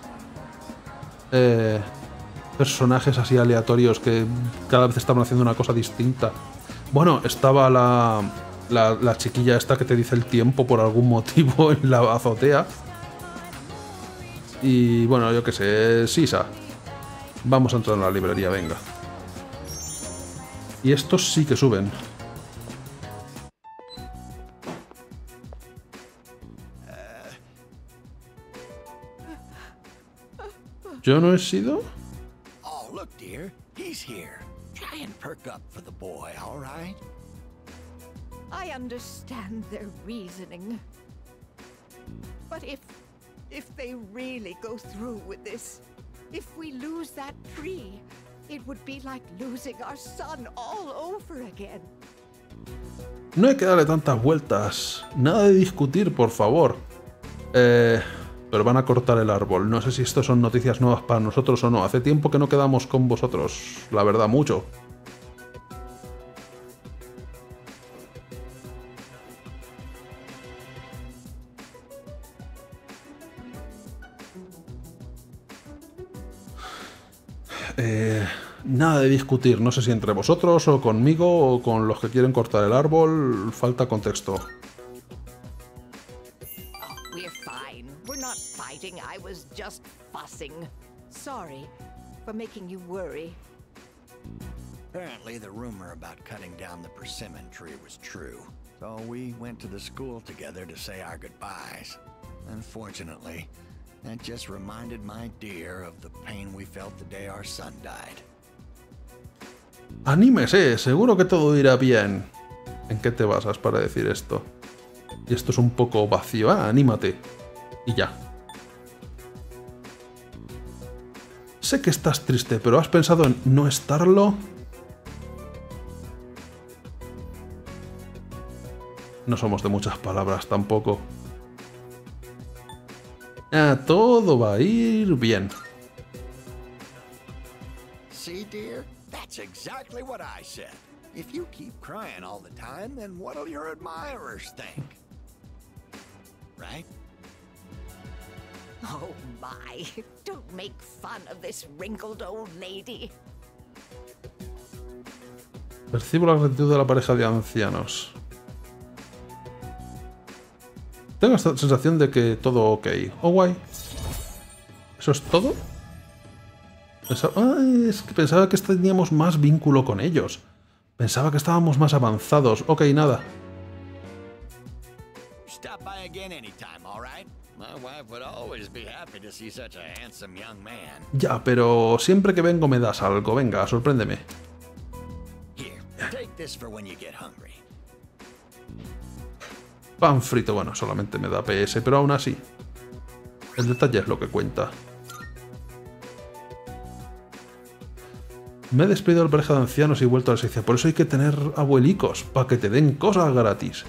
Personajes así aleatorios que cada vez estaban haciendo una cosa distinta. Bueno, estaba la chiquilla esta que te dice el tiempo por algún motivo en la azotea. Y bueno, yo qué sé, Sisa. Vamos a entrar en la librería, venga. Y estos sí que suben. ¿Yo no he sido? Oh, look, dear. He's here. Try and perk up for the boy, all right? I understand their reasoning. But if they really go through with this, if we lose that tree, it would be like losing our son all over again. No hay que darle tantas vueltas. Nada de discutir, por favor. Pero van a cortar el árbol. No sé si esto son noticias nuevas para nosotros o no. Hace tiempo que no quedamos con vosotros. La verdad, mucho. Nada de discutir. No sé si entre vosotros o conmigo o con los que quieren cortar el árbol. Falta contexto. I was just fussing. Sorry for making you worry. Apparently the rumor about cutting down the persimmon tree was true. So we went to the school together to say our goodbyes. Unfortunately, that just reminded my dear of the pain we felt the day our son died. Anímese, seguro que todo irá bien. ¿En qué te basas para decir esto? Y esto es un poco vacío. Anímate. Y ya. Sé que estás triste, pero ¿has pensado en no estarlo? No somos de muchas palabras tampoco. Todo va a ir bien. See, dear? That's exactly what I said. If you keep crying all the time, then what'll your admirers think? Right? Oh my, don't make fun of this wrinkled old lady. Percibo la gratitud de la pareja de ancianos. Tengo esta sensación de que todo ok. Oh, guay. ¿Eso es todo? Es que pensaba que teníamos más vínculo con ellos. Pensaba que estábamos más avanzados. Ok, nada. Stop by again anytime, all right? My wife would always be happy to see such a handsome young man. Ya, pero siempre que vengo me das algo. Venga, sorpréndeme. Here, take this for when you get hungry. Pan frito, bueno, solamente me da PS, pero aún así. El detalle es lo que cuenta. Me he despedido de la pareja de ancianos y he vuelto a la sección. Por eso hay que tener abuelicos, para que te den cosas gratis.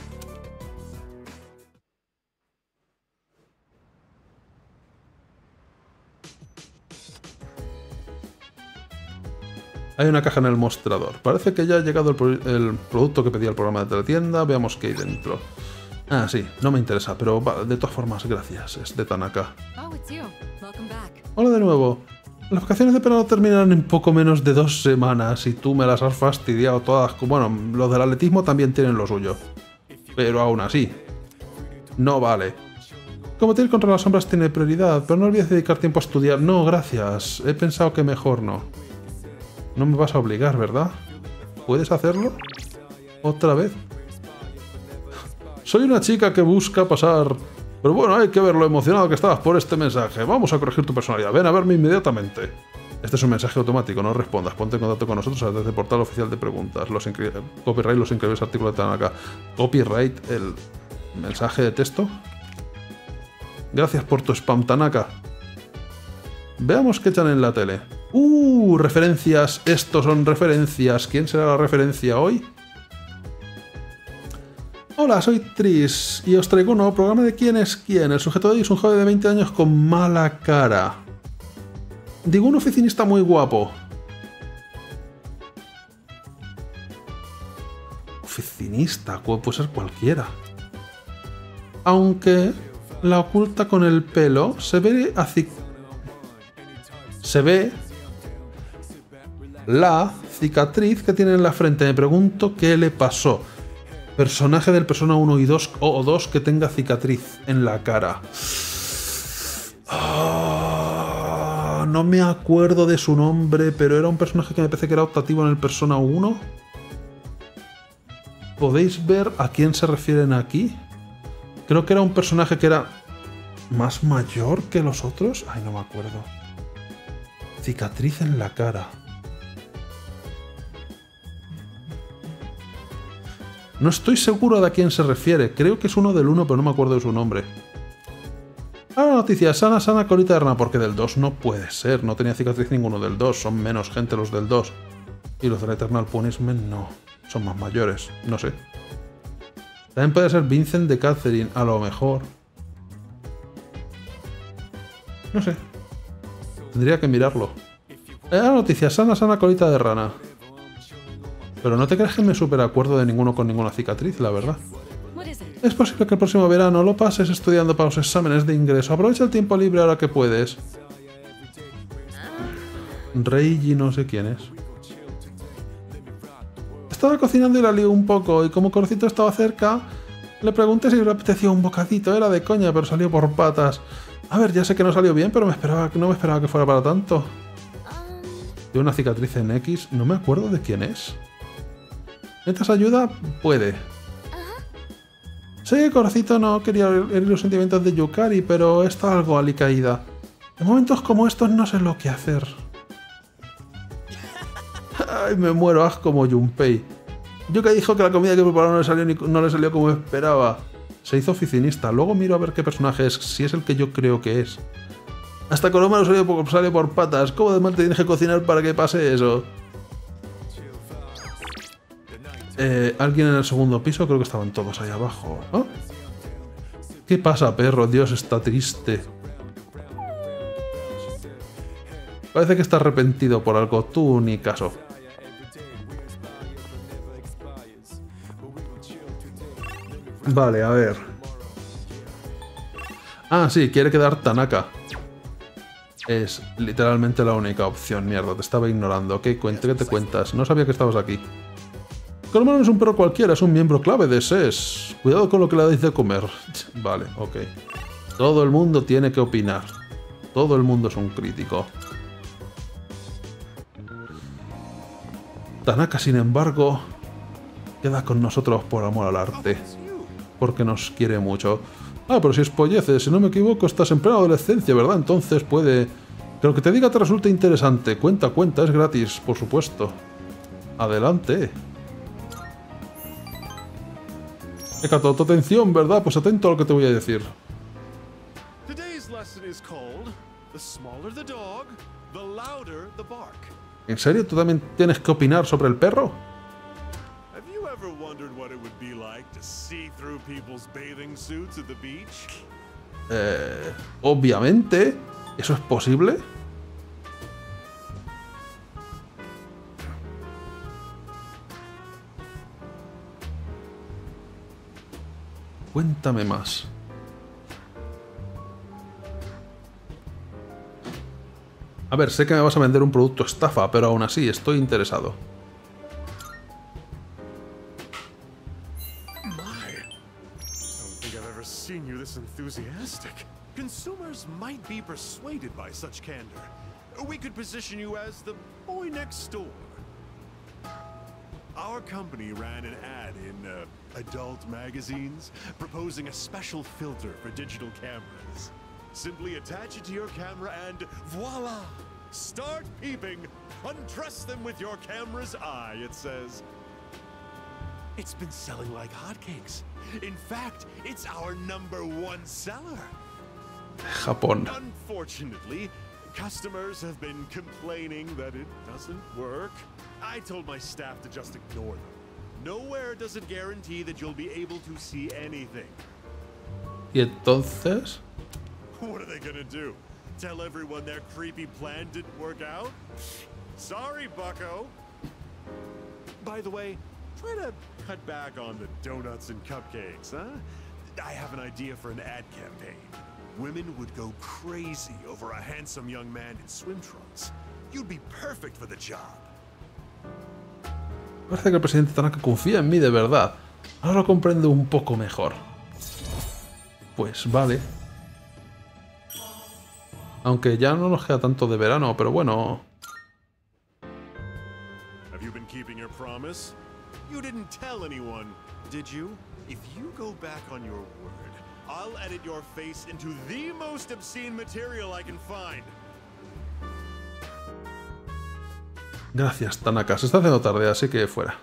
Hay una caja en el mostrador. Parece que ya ha llegado el producto que pedía el programa de teletienda. Veamos qué hay dentro. Ah, sí, no me interesa, pero de todas formas, gracias. Es de Tanaka. Hola de nuevo. Las vacaciones de verano terminarán en poco menos de 2 semanas y tú me las has fastidiado todas. Bueno, los del atletismo también tienen lo suyo. Pero aún así, no vale. Combatir contra las sombras tiene prioridad, pero no olvides dedicar tiempo a estudiar. No, gracias. He pensado que mejor no. No me vas a obligar, ¿verdad? ¿Puedes hacerlo? ¿Otra vez? Soy una chica que busca pasar... Pero bueno, hay que ver lo emocionado que estabas por este mensaje. Vamos a corregir tu personalidad. Ven a verme inmediatamente. Este es un mensaje automático, no respondas. Ponte en contacto con nosotros a través del portal oficial de preguntas. Copyright, los increíbles artículos de Tanaka. Copyright, Mensaje de texto. Gracias por tu spam, Tanaka. Veamos qué echan en la tele. Referencias. Estos son referencias. ¿Quién será la referencia hoy? Hola, soy Tris y os traigo un nuevo programa de ¿Quién es quién? El sujeto de hoy es un joven de 20 años con mala cara. Digo, un oficinista muy guapo. Oficinista, puede ser cualquiera. Aunque la oculta con el pelo, se ve la cicatriz que tiene en la frente. Me pregunto qué le pasó. Personaje del Persona 1 y 2 o 2 que tenga cicatriz en la cara. No me acuerdo de su nombre, pero era un personaje que me parece que era optativo en el Persona 1. ¿Podéis ver a quién se refieren aquí? Creo que era un personaje que era más mayor que los otros. Ay, no me acuerdo. Cicatriz en la cara. No estoy seguro de a quién se refiere. Creo que es uno del 1, pero no me acuerdo de su nombre. Ahora noticia. Sana, colita de rana. Porque del 2 no puede ser. No tenía cicatriz ninguno del 2. Son menos gente los del 2. Y los del Eternal Punishment no. Son más mayores. No sé. También puede ser Vincent de Catherine. A lo mejor. No sé. Tendría que mirarlo. Ahora noticia. Sana, colita de rana. Pero no te crees que me superacuerdo de ninguno con ninguna cicatriz, la verdad. Es posible que el próximo verano lo pases estudiando para los exámenes de ingreso. Aprovecha el tiempo libre ahora que puedes. Reiji no sé quién es. Estaba cocinando y la lié un poco, y como Corcito estaba cerca, le pregunté si le apetecía un bocadito. Era de coña, pero salió por patas. A ver, ya sé que no salió bien, pero no me esperaba que fuera para tanto. Tiene una cicatriz en X, no me acuerdo de quién es. ¿Necesitas ayuda? Puede. Sé que Corcito no quería herir los sentimientos de Yukari, pero está algo alicaída. En momentos como estos no sé lo que hacer. Ay, me muero, haz como Junpei. Yukari dijo que la comida que prepararon no le salió como esperaba. Se hizo oficinista. Luego miro a ver qué personaje es, si es el que yo creo que es. Hasta Koroma salió por patas. ¿Cómo de mal te tienes que cocinar para que pase eso? Alguien en el segundo piso, creo que estaban todos ahí abajo. ¿Oh? ¿Qué pasa, perro? Dios está triste. Parece que está arrepentido por algo. Tú ni caso. Vale, a ver. Ah, sí, quiere quedar Tanaka. Es literalmente la única opción. Mierda, te estaba ignorando. ¿Qué te cuentas? No sabía que estabas aquí. Koroma no es un perro cualquiera, es un miembro clave de SES. Cuidado con lo que le dais de comer. Vale, ok. Todo el mundo tiene que opinar. Todo el mundo es un crítico. Tanaka, sin embargo, queda con nosotros por amor al arte. Porque nos quiere mucho. Ah, pero si es pollece, si no me equivoco, estás en plena adolescencia, ¿verdad? Entonces puede... Que lo que te diga te resulte interesante. Cuenta, es gratis, por supuesto. Adelante. He captado tu atención, ¿verdad? Pues atento a lo que te voy a decir. ¿En serio? ¿Tú también tienes que opinar sobre el perro? Obviamente. ¿Eso es posible? Cuéntame más. A ver, sé que me vas a vender un producto estafa, pero aún así estoy interesado. Consumers might be persuaded by such candor. We could position you as the boy next door. Our company ran an ad in adult magazines proposing a special filter for digital cameras. Simply attach it to your camera and voila! Start peeping! Undress them with your camera's eye, it says. It's been selling like hotcakes. In fact, it's our #1 seller. Japón. Unfortunately, customers have been complaining that it doesn't work. I told my staff to just ignore them. Nowhere does it guarantee that you'll be able to see anything. ¿Y entonces? What are they gonna do? Tell everyone their creepy plan didn't work out? Sorry, bucko. By the way, try to cut back on the donuts and cupcakes, huh? I have an idea for an ad campaign. Women would go crazy over a handsome young man in swim trunks. You'd be perfect for the job. Parece que el presidente Tanaka confía en mí de verdad. Ahora lo comprendo un poco mejor. Pues vale. Aunque ya no nos queda tanto de verano, pero bueno. Have you been keeping your promise? You didn't tell anyone, did you? If you go back on your word, I'll edit your face into the most obscene material I can find. Gracias, Tanaka. Se está haciendo tarde, así que fuera.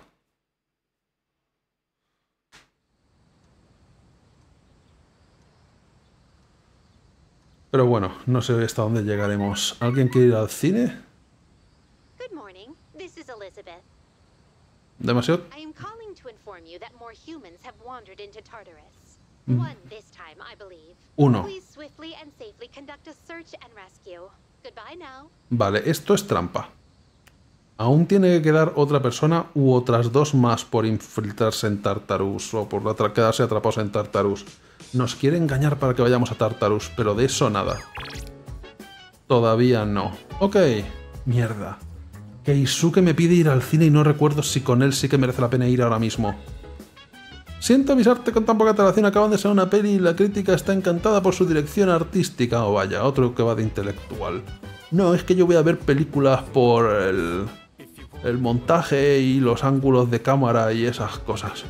Pero bueno, no sé hasta dónde llegaremos. ¿Alguien quiere ir al cine? Good morning. This is Elizabeth. ¿Demasiado? I am calling to inform you that more humans have wandered into Tartarus. One this time, I believe. Uno. Please swiftly and safely conduct a search and rescue. Goodbye now. Vale, esto es trampa. Aún tiene que quedar otra persona u otras dos más por infiltrarse en Tartarus o por quedarse atrapados en Tartarus. Nos quiere engañar para que vayamos a Tartarus, pero de eso nada. Todavía no. Ok. Mierda. Keisuke me pide ir al cine y no recuerdo si con él sí que merece la pena ir ahora mismo. Siento avisarte con tan poca antelación, acaban de ser una peli y la crítica está encantada por su dirección artística. O vaya, otro que va de intelectual. No, es que yo voy a ver películas por el montaje y los ángulos de cámara y esas cosas.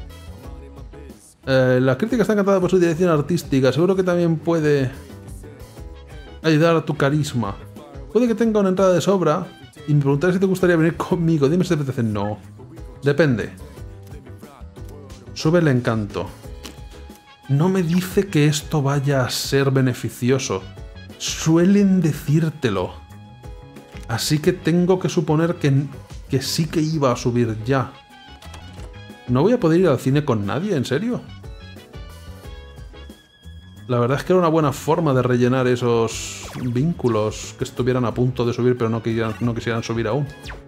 La crítica está encantada por su dirección artística. Seguro que también puede ayudar a tu carisma. Puede que tenga una entrada de sobra y me preguntaré si te gustaría venir conmigo. Dime si te apetece. No. Depende. Sube el encanto. No me dice que esto vaya a ser beneficioso. Suelen decírtelo. Así que tengo que suponer que sí que iba a subir ya. ¿No voy a poder ir al cine con nadie? ¿En serio? La verdad es que era una buena forma de rellenar esos vínculos que estuvieran a punto de subir pero no quisieran subir aún.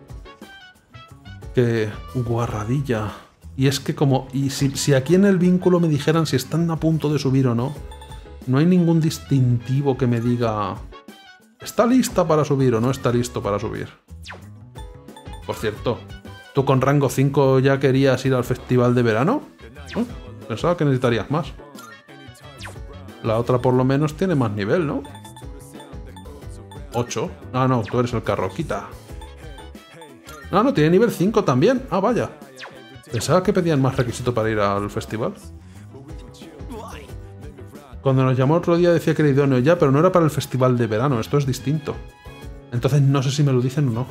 ¡Qué guarradilla! Y es que como... Y si aquí en el vínculo me dijeran si están a punto de subir o no, no hay ningún distintivo que me diga... ¿Está lista para subir o no está listo para subir? Por cierto, ¿tú con rango 5 ya querías ir al festival de verano? Pensaba que necesitarías más. La otra por lo menos tiene más nivel, ¿no? 8. Ah, no, tú eres el carroquita. Ah, no, tiene nivel 5 también. Ah, vaya. Pensaba que pedían más requisito para ir al festival. Cuando nos llamó otro día decía que era idóneo ya, pero no era para el festival de verano. Esto es distinto. Entonces no sé si me lo dicen o no.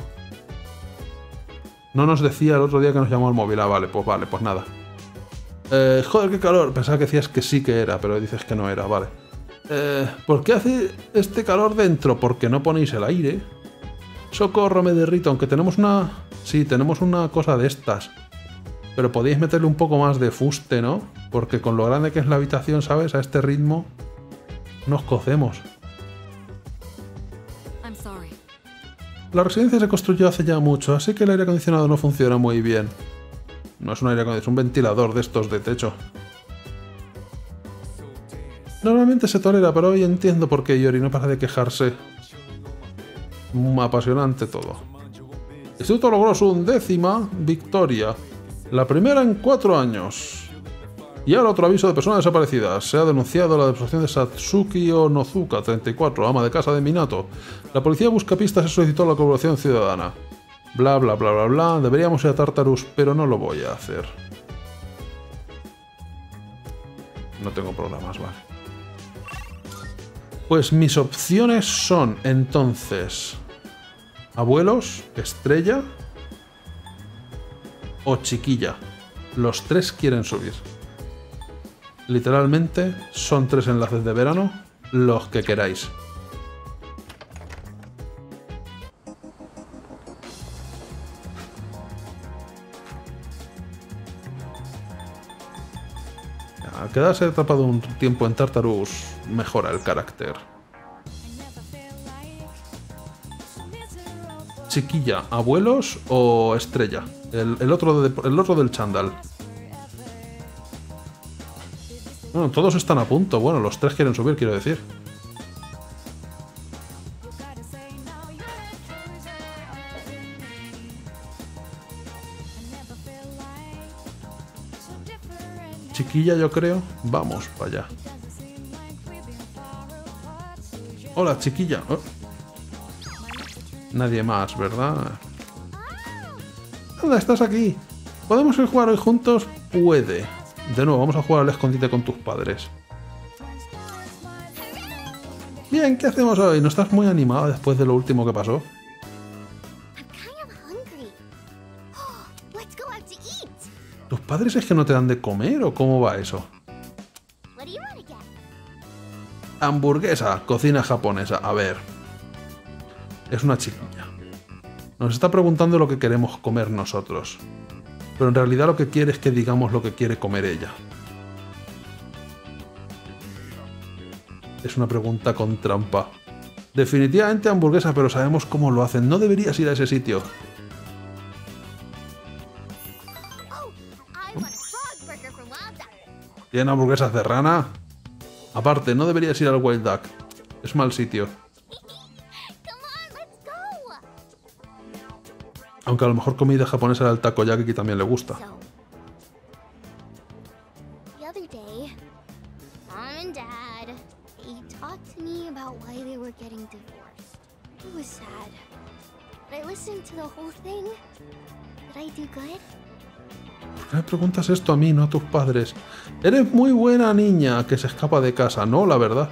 No nos decía el otro día que nos llamó al móvil. Ah, vale, pues nada. Joder, qué calor. Pensaba que decías que sí que era, pero dices que no era, vale. ¿Por qué hace este calor dentro? ¿Por qué no ponéis el aire? Socorro, me derrito, aunque tenemos una... Sí, tenemos una cosa de estas. Pero podéis meterle un poco más de fuste, ¿no? Porque con lo grande que es la habitación, ¿sabes? A este ritmo nos cocemos. I'm sorry. La residencia se construyó hace ya mucho, así que el aire acondicionado no funciona muy bien. No es un aire acondicionado, es un ventilador de estos de techo. Normalmente se tolera, pero hoy entiendo por qué Yori no para de quejarse. Apasionante todo. Instituto logró su 11ª victoria. La primera en 4 años. Y ahora otro aviso de personas desaparecidas. Se ha denunciado la desaparición de Satsuki Onozuka, 34, ama de casa de Minato. La policía busca pistas y solicitó la colaboración ciudadana. Bla bla bla bla bla. Deberíamos ir a Tartarus, pero no lo voy a hacer. No tengo programas, vale. Pues mis opciones son, entonces... Abuelos, Estrella... o Chiquilla. Los 3 quieren subir. Literalmente son 3 enlaces de verano, los que queráis. Al quedarse atrapado un tiempo en Tartarus mejora el carácter. Chiquilla, ¿abuelos o estrella? El otro del chándal. Bueno, todos están a punto. Bueno, los 3 quieren subir, quiero decir. Chiquilla, yo creo. Vamos para allá. Hola, chiquilla. Oh. Nadie más, ¿verdad? Anda, estás aquí. ¿Podemos ir a jugar hoy juntos? Puede. De nuevo, vamos a jugar al escondite con tus padres. Bien, ¿qué hacemos hoy? ¿No estás muy animada después de lo último que pasó? ¿Tus padres es que no te dan de comer o cómo va eso? Hamburguesa, cocina japonesa. A ver. Es una chiquilla. Nos está preguntando lo que queremos comer nosotros. Pero en realidad lo que quiere es que digamos lo que quiere comer ella. Es una pregunta con trampa. Definitivamente hamburguesa, pero sabemos cómo lo hacen. No deberías ir a ese sitio. ¿Tienen hamburguesas de rana? Aparte, no deberías ir al Wild Duck. Es mal sitio. Aunque a lo mejor comida japonesa era el takoyaki, que también le gusta. The other day, Mom and Dad, they talked to me about why they were getting divorced. It was sad. But I listened to the whole thing. Did I do good? ¿Por qué me preguntas esto a mí, no a tus padres? Eres muy buena niña que se escapa de casa, ¿no? La verdad.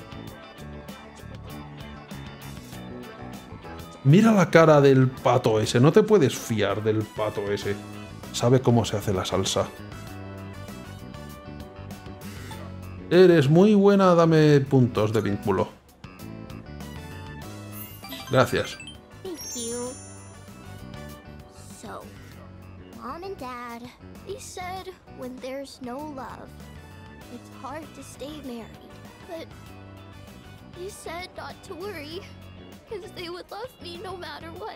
Mira la cara del pato ese, no te puedes fiar del pato ese. Sabe cómo se hace la salsa. Eres muy buena, dame puntos de vínculo. Gracias. Thank you. So, Mom and Dad, they said when there's no love, it's hard to stay married. But they said not to worry, because they would love me no matter what.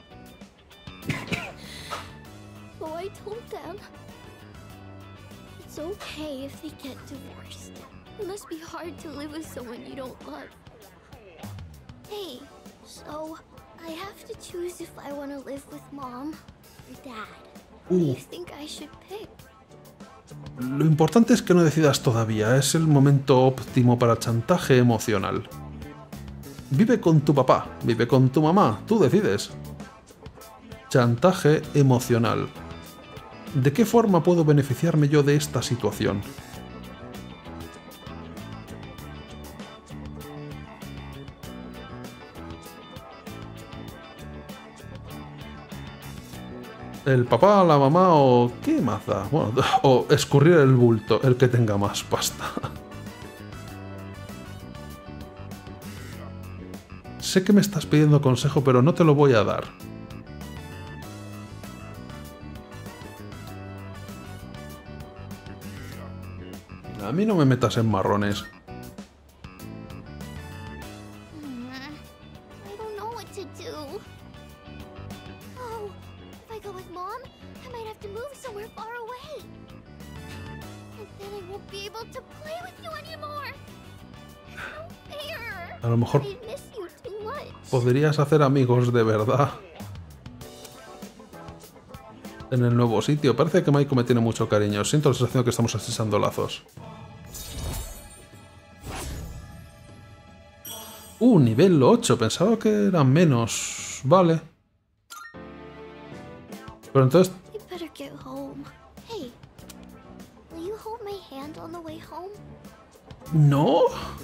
So I told them it's okay if they get divorced. It must be hard to live with someone you don't love. Hey, so I have to choose if I want to live with Mom or Dad. What do you think I should pick? Lo importante es que no decidas todavía. Es el momento óptimo para chantaje emocional. Vive con tu papá, vive con tu mamá, tú decides. Chantaje emocional. ¿De qué forma puedo beneficiarme yo de esta situación? ¿El papá, la mamá o qué más da? Bueno, o escurrir el bulto, el que tenga más pasta. Sé que me estás pidiendo consejo, pero no te lo voy a dar. A mí no me metas en marrones. I don't know what to do. Oh, if I go with Mom, I might have to move somewhere far away. And then I won't be able to play with you anymore. It's no fair. A lo mejor I miss you too much. podrías hacer amigos de verdad en el nuevo sitio. Parece que Maiko me tiene mucho cariño. Siento la sensación de que estamos estrechando lazos. Nivel 8. Pensaba que eran menos. Vale. Pero entonces... I better get home. Hey, will you hold my hand on the way home? ¿No?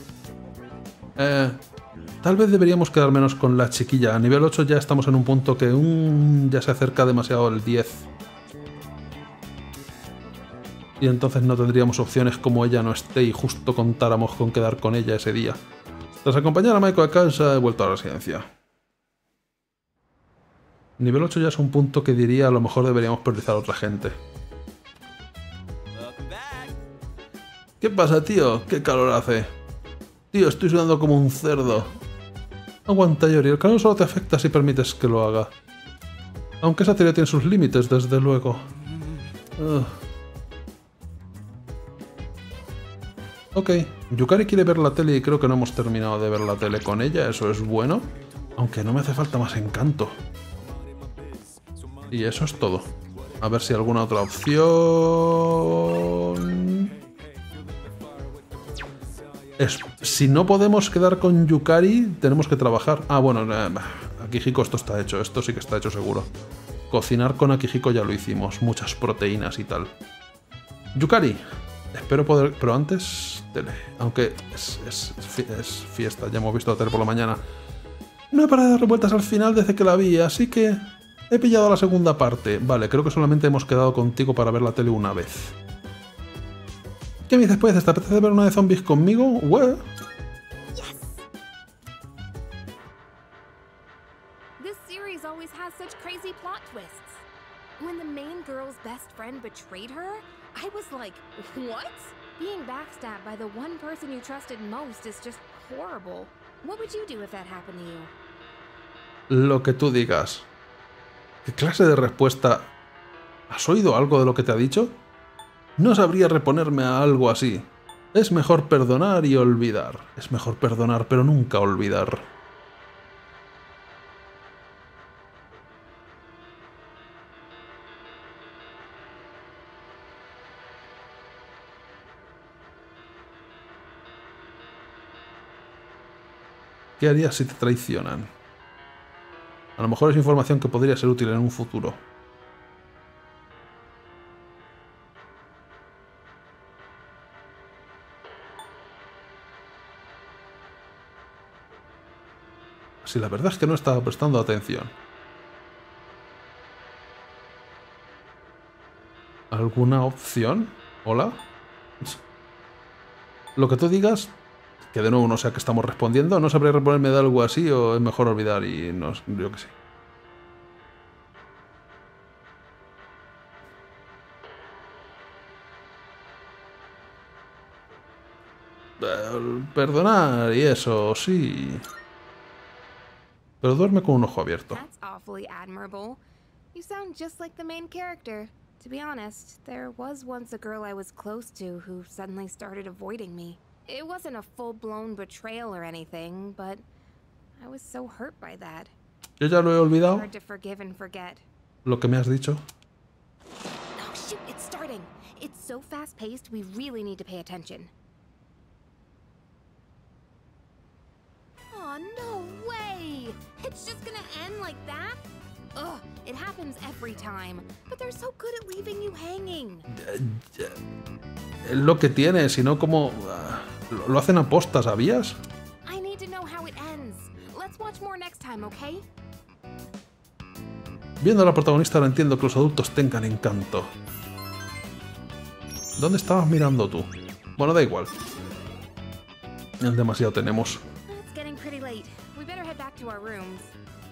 Tal vez deberíamos quedarnos con la chiquilla. A nivel 8 ya estamos en un punto que ya se acerca demasiado el 10. Y entonces no tendríamos opciones como ella no esté y justo contáramos con quedar con ella ese día. Tras acompañar a Maiko a casa, he vuelto a la residencia. Nivel 8 ya es un punto que diría a lo mejor deberíamos priorizar a otra gente. ¿Qué pasa, tío? ¿Qué calor hace? Tío, estoy sudando como un cerdo. Aguanta, Yori, el calor solo te afecta si permites que lo haga. Aunque esa teoría tiene sus límites, desde luego. Ok, Yukari quiere ver la tele y creo que no hemos terminado de ver la tele con ella, eso es bueno. Aunque no me hace falta más encanto. Y eso es todo. A ver si alguna otra opción... Si no podemos quedar con Yukari, tenemos que trabajar. Ah, bueno, Akihiko esto está hecho. Esto sí que está hecho seguro. Cocinar con Akihiko ya lo hicimos. Muchas proteínas y tal. Yukari. Espero poder... Pero antes... Tele. Aunque es fiesta. Ya hemos visto la tele por la mañana. No he parado de dar vueltas al final desde que la vi, así que... He pillado la segunda parte. Vale, creo que solamente hemos quedado contigo para ver la tele una vez. ¿Qué me dices, pues? ¿Te apetece ver una de zombies conmigo? ¿What? Yes. This series always has such crazy plot twists. When the main girl's best friend betrayed her, I was like, what? Being backstabbed by the one person you trusted most is just horrible. What would you do if that happened to you? Lo que tú digas. ¿Qué clase de respuesta? ¿Has oído algo de lo que te ha dicho? No sabría reponerme a algo así. Es mejor perdonar y olvidar. Es mejor perdonar, pero nunca olvidar. ¿Qué harías si te traicionan? A lo mejor es información que podría ser útil en un futuro. Si la verdad es que no estaba prestando atención. ¿Alguna opción? ¿Hola? Lo que tú digas, que de nuevo no sé a qué estamos respondiendo, no sabré reponerme de algo así o es mejor olvidar y no, yo qué sé. Perdonar y eso, sí. Pero duerme con un ojo abierto. That's awfully admirable. You sound just like the main character. To be honest, there was once a girl I was close to who suddenly started avoiding me. It wasn't a full-blown betrayal or anything, but I was so hurt by that. Yo ya lo he olvidado. Hard to forgive and forget. Lo que me has dicho. Oh shoot, it's starting. It's so fast-paced, we really need to pay attention. Oh, no way! It's just gonna end like that? Ugh, it happens every time. But they're so good at leaving you hanging. Es lo que tiene, si no como... lo hacen aposta, ¿sabías? I need to know how it ends. Let's watch more next time, okay? Viendo a la protagonista ahora entiendo que los adultos tengan encanto. ¿Dónde estabas mirando tú? Bueno, da igual. Demasiado tenemos. It's getting pretty late. We better head back to our rooms.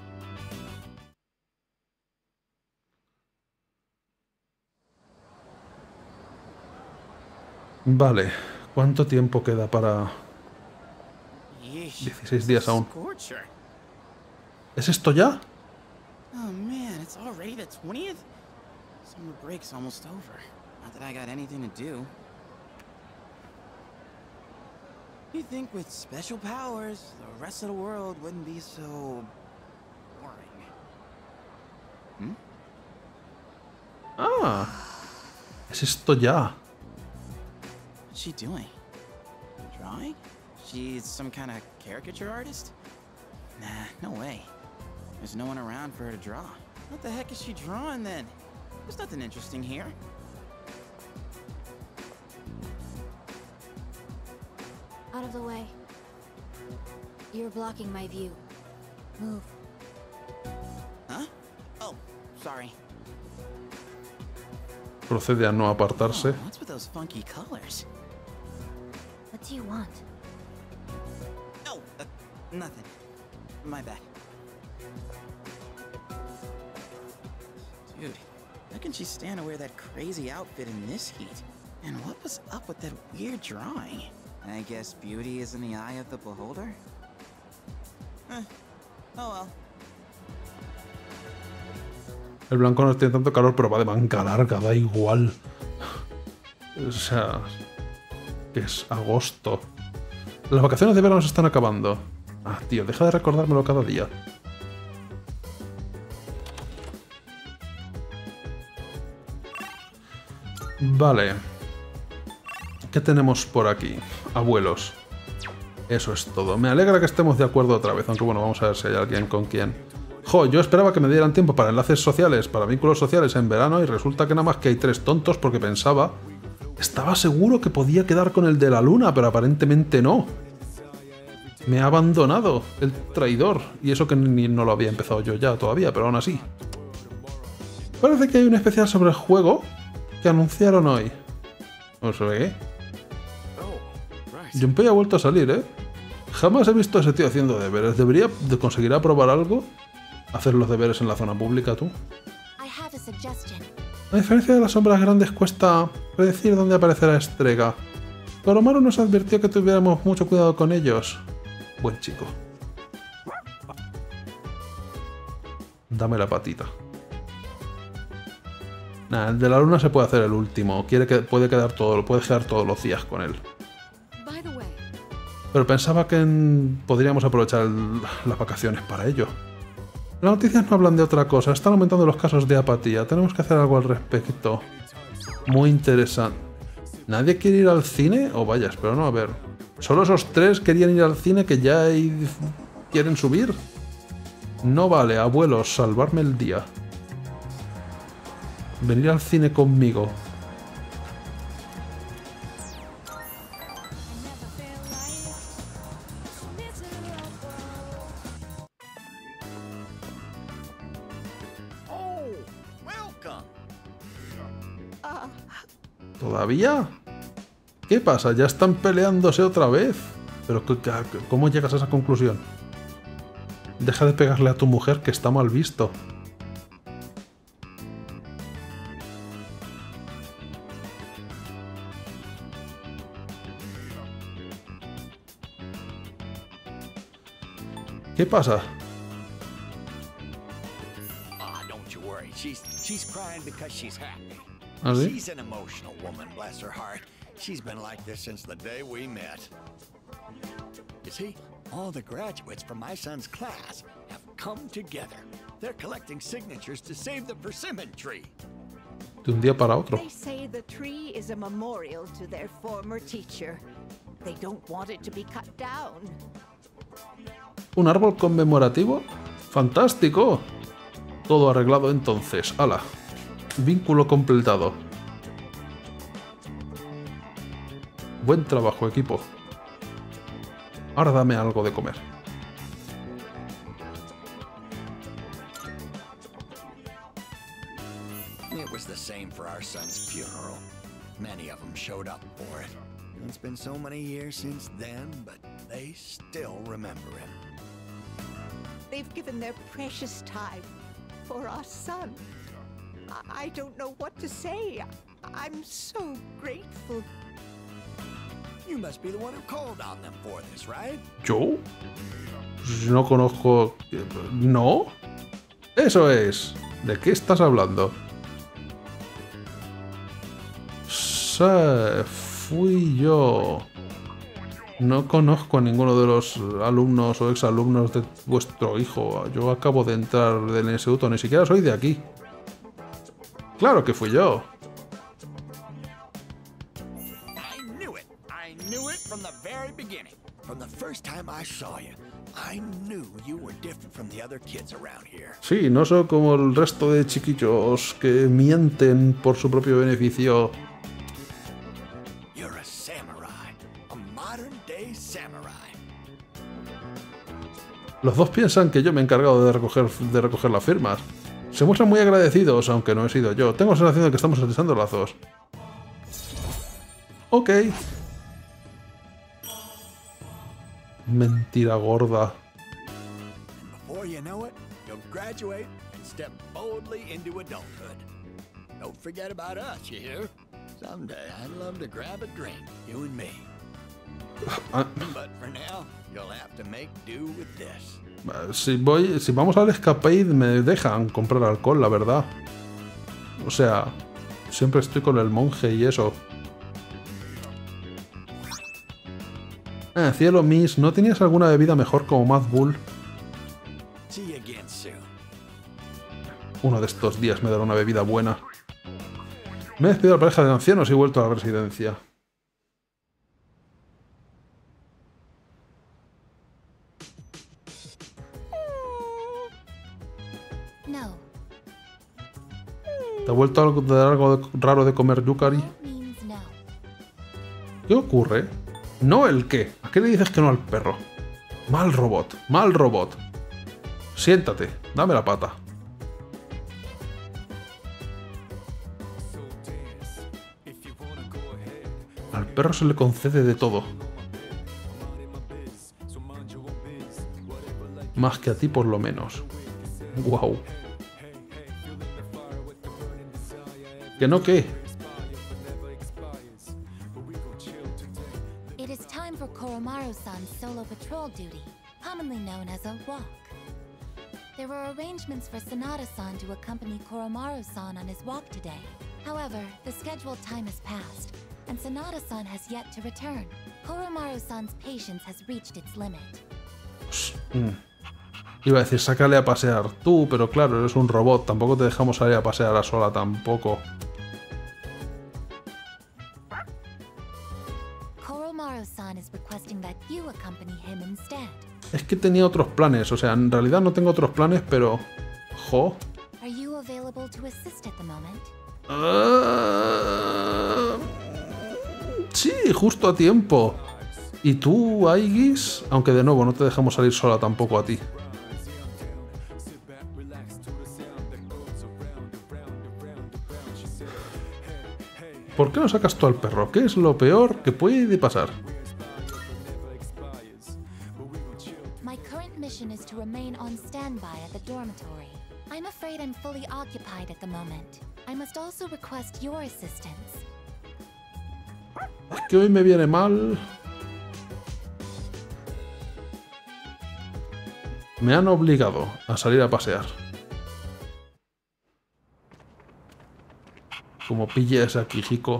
Vale, ¿cuánto tiempo queda para...? 16 días aún. ¿Es esto ya? Oh man, it's already the 20th? Summer break's almost over. Not that I got anything to do. You'd think with special powers, the rest of the world wouldn't be so... boring. Hmm? Ah, es esto ya. What's she doing? Drawing? She's some kind of caricature artist? Nah, no way. There's no one around for her to draw. What the heck is she drawing then? There's nothing interesting here. Out of the way. You're blocking my view. Move. Huh? Oh, sorry. Procede a no apartarse. What's with those funky colors? What do you want? Oh, nothing. My bad. Dude, how can she stand to wear that crazy outfit in this heat? And what was up with that weird drawing? I guess beauty is in the eye of the beholder? Oh well. El blanco no tiene tanto calor, pero va de manga larga, da igual. O sea, que es agosto. Las vacaciones de verano se están acabando. Ah, tío, deja de recordármelo cada día. Vale. ¿Qué tenemos por aquí? Abuelos. Eso es todo. Me alegra que estemos de acuerdo otra vez, aunque bueno, vamos a ver si hay alguien con quien... Jo, yo esperaba que me dieran tiempo para enlaces sociales, para vínculos sociales en verano, y resulta que nada más que hay 3 tontos porque pensaba... Estaba seguro que podía quedar con el de la luna, pero aparentemente no. Me ha abandonado el traidor, y eso que no lo había empezado yo ya todavía, pero aún así. Parece que hay un especial sobre el juego que anunciaron hoy. ¿No se ve? Junpei ha vuelto a salir, ¿eh? Jamás he visto a ese tío haciendo deberes. ¿Debería de conseguir aprobar algo? ¿Hacer los deberes en la zona pública, tú? A diferencia de las sombras grandes, cuesta predecir dónde aparecerá Estrega. Koromaru nos advirtió que tuviéramos mucho cuidado con ellos. Buen chico. Dame la patita. Nah, el de la luna se puede hacer el último. Puede quedar todos los días con él. Pero pensaba que podríamos aprovechar las vacaciones para ello. Las noticias no hablan de otra cosa. Están aumentando los casos de apatía. Tenemos que hacer algo al respecto. Muy interesante. ¿Nadie quiere ir al cine? O vaya, espero no, a ver. ¿Solo esos 3 querían ir al cine que ya quieren subir? No vale, abuelos, salvarme el día. Venir al cine conmigo. ¿Todavía? ¿Qué pasa? ¿Ya están peleándose otra vez? ¿Pero cómo llegas a esa conclusión? Deja de pegarle a tu mujer, que está mal visto. ¿Qué pasa? Don't you worry. She's crying because she's happy. ¿Ah, sí? She's an emotional woman, bless her heart. She's been like this since the day we met. You see, all the graduates from my son's class have come together. They're collecting signatures to save the persimmon tree. De un día para otro. They say the tree is a memorial to their former teacher. They don't want it to be cut down. ¿Un árbol conmemorativo? ¡Fantástico! Todo arreglado entonces. ¡Hala! Vínculo completado. Buen trabajo, equipo. Ahora dame algo de comer. It was the same for our son's funeral. Many of them showed up for it. It's been so many years since then, but they still remember him. They've given their precious time for our son. I don't know what to say. I'm so grateful. You must be the one who called on them for this, right? ¿Yo? No conozco... ¿No? Eso es. ¿De qué estás hablando? Fui yo. No conozco a ninguno de los alumnos o exalumnos de vuestro hijo. Yo acabo de entrar del instituto, ni siquiera soy de aquí. ¡Claro que fui yo! I knew it from the very beginning. From the first time I saw you, I knew you were different from the other kids around here. Sí, no soy como el resto de chiquillos que mienten por su propio beneficio. You're a samurai, a modern-day samurai. Los dos piensan que yo me he encargado de recoger las firmas. Se muestran muy agradecidos, aunque no he sido yo. Tengo la sensación de que estamos utilizando lazos. Ok. Mentira gorda. Before you know it, you'll graduate and step boldly into adulthood. Don't forget about us, you hear? Someday I'd love to grab a drink, you and me. But for now, you'll have to make do with this. Si vamos al escapade me dejan comprar alcohol, la verdad. O sea, siempre estoy con el monje y eso. Cielo Miss, ¿no tenías alguna bebida mejor como Mad Bull? Uno de estos días me dará una bebida buena. Me he despedido a la pareja de ancianos y he vuelto a la residencia. No. ¿Te ha vuelto algo raro de comer, Yukari? Means no. ¿Qué ocurre? ¿No el qué? ¿A qué le dices que no al perro? Mal robot, mal robot. Siéntate, dame la pata. Al perro se le concede de todo. Más que a ti por lo menos. Wow. ¿Que no qué? It is time for Koromaru-san's solo patrol duty, commonly known as a walk. There were arrangements for Sanada-san to accompany Koromaru-san on his walk today. However, the scheduled time has passed, and Sanada-san has yet to return. Koromaru-san's patience has reached its limit. Iba a decir, sácale a pasear tú, pero claro, eres un robot, tampoco te dejamos salir a pasear a sola tampoco. Koromaru-san is requesting that you accompany him instead. Es que tenía otros planes, o sea, en realidad no tengo otros planes, pero... Jo. Are you available to assist at the moment? Sí, justo a tiempo. ¿Y tú, Aigis? Aunque de nuevo no te dejamos salir sola tampoco a ti. ¿Por qué no sacas tú al perro? ¿Qué es lo peor que puede pasar? My current mission is to remain on standby at the dormitory. I'm afraid I'm fully occupied at the moment. I must also request your assistance. Es que hoy me viene mal. Me han obligado a salir a pasear. Como pilles aquí, Hiko.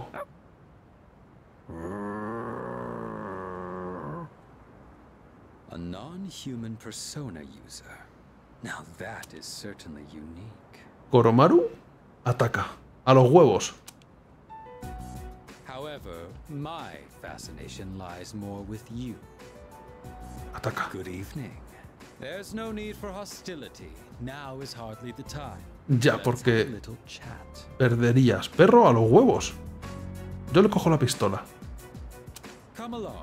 A non-human persona user. Now that is certainly unique. Koromaru ataca. A los huevos. However, my fascination lies more with you. Ataca. Good evening. There's no need for hostility. Now is hardly the time. Ya, porque perderías. Perro a los huevos. Yo le cojo la pistola. Come along.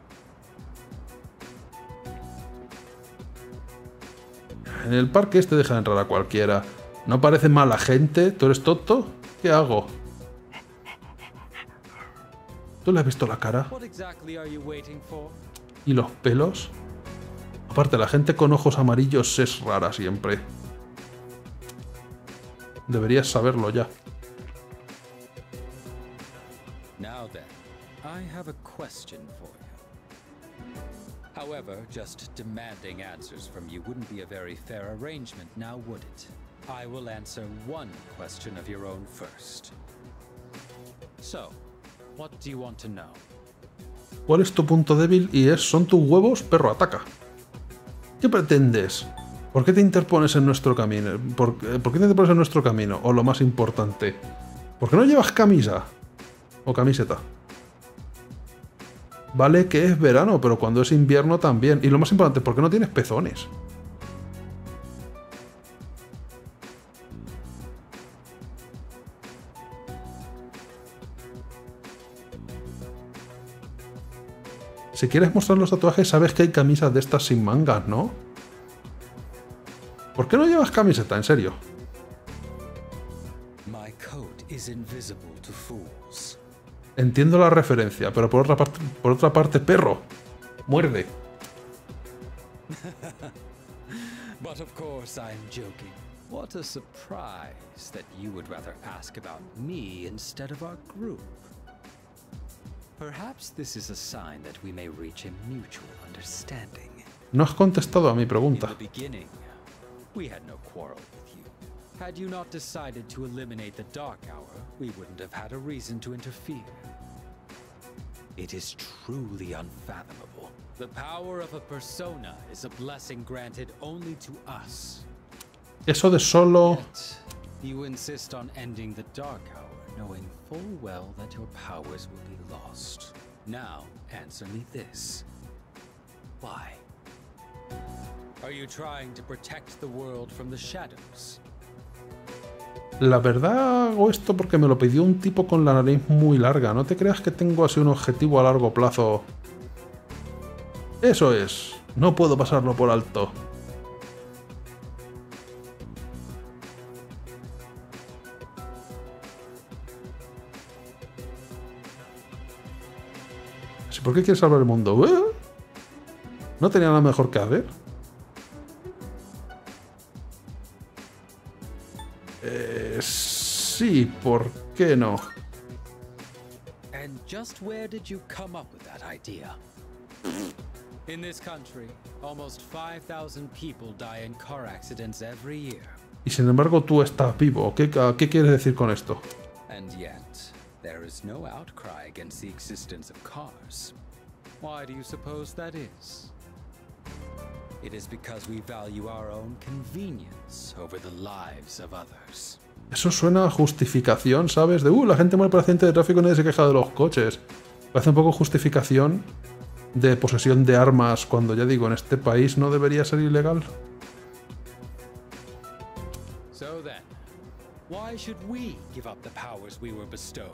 En el parque este deja entrar a cualquiera. ¿No parece mala gente? ¿Tú eres tonto? ¿Qué hago? ¿Tú le has visto la cara? ¿Y los pelos? Aparte, la gente con ojos amarillos es rara siempre. Deberías saberlo ya. Now then, I have a question for you. However, just demanding answers from you wouldn't be a very fair arrangement, now would it? I will answer one question of your own first. So, what do you want to know? ¿Cuál es tu punto débil? Y son tus huevos, perro, ataca. ¿Qué pretendes? ¿Por qué te interpones en nuestro camino? ¿Por qué te interpones en nuestro camino? O lo más importante, ¿por qué no llevas camisa? O camiseta. Vale que es verano, pero cuando es invierno también. Y lo más importante, ¿por qué no tienes pezones? Si quieres mostrar los tatuajes, sabes que hay camisas de estas sin mangas, ¿no? ¿Por qué no llevas camiseta? En serio. is invisible to fools. Entiendo la referencia, pero por otra parte, perro, muerde. But of course I'm joking. What a surprise that you would rather ask about me instead of our group. Perhaps this is a sign that we may reach a mutual understanding. No has contestado a mi pregunta. In the beginning, we had no quarrel with you. Had you not decided to eliminate the Dark Hour, we wouldn't have had a reason to interfere. It is truly unfathomable. The power of a persona is a blessing granted only to us. Eso de solo... Yet, you insist on ending the Dark Hour, knowing full well that your powers will be lost. Now, answer me this. Why? Are you trying to protect the world from the shadows? La verdad hago esto porque me lo pidió un tipo con la nariz muy larga. No te creas que tengo así un objetivo a largo plazo. Eso es. No puedo pasarlo por alto. ¿Por qué quieres salvar el mundo? ¿No tenía nada mejor que hacer? Sí, ¿por qué no? And just where did you come up with that idea? In this country, almost 5,000 people die in car accidents every year. Y sin embargo tú estás vivo. ¿Qué quieres decir con esto? And yet, there is no outcry against the existence of cars. Why do you suppose that is? It is because we value our own convenience over the lives of others. Eso suena a justificación, ¿sabes? De la gente muere por accidente de tráfico y nadie se queja de los coches. Parece un poco justificación de posesión de armas cuando, ya digo, en este país no debería ser ilegal. So then, why should we give up the powers we were bestowed?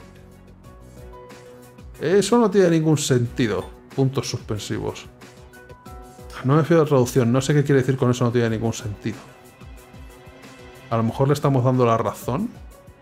Eso no tiene ningún sentido. Puntos suspensivos. No me fío de la traducción, no sé qué quiere decir con eso, no tiene ningún sentido. A lo mejor le estamos dando la razón.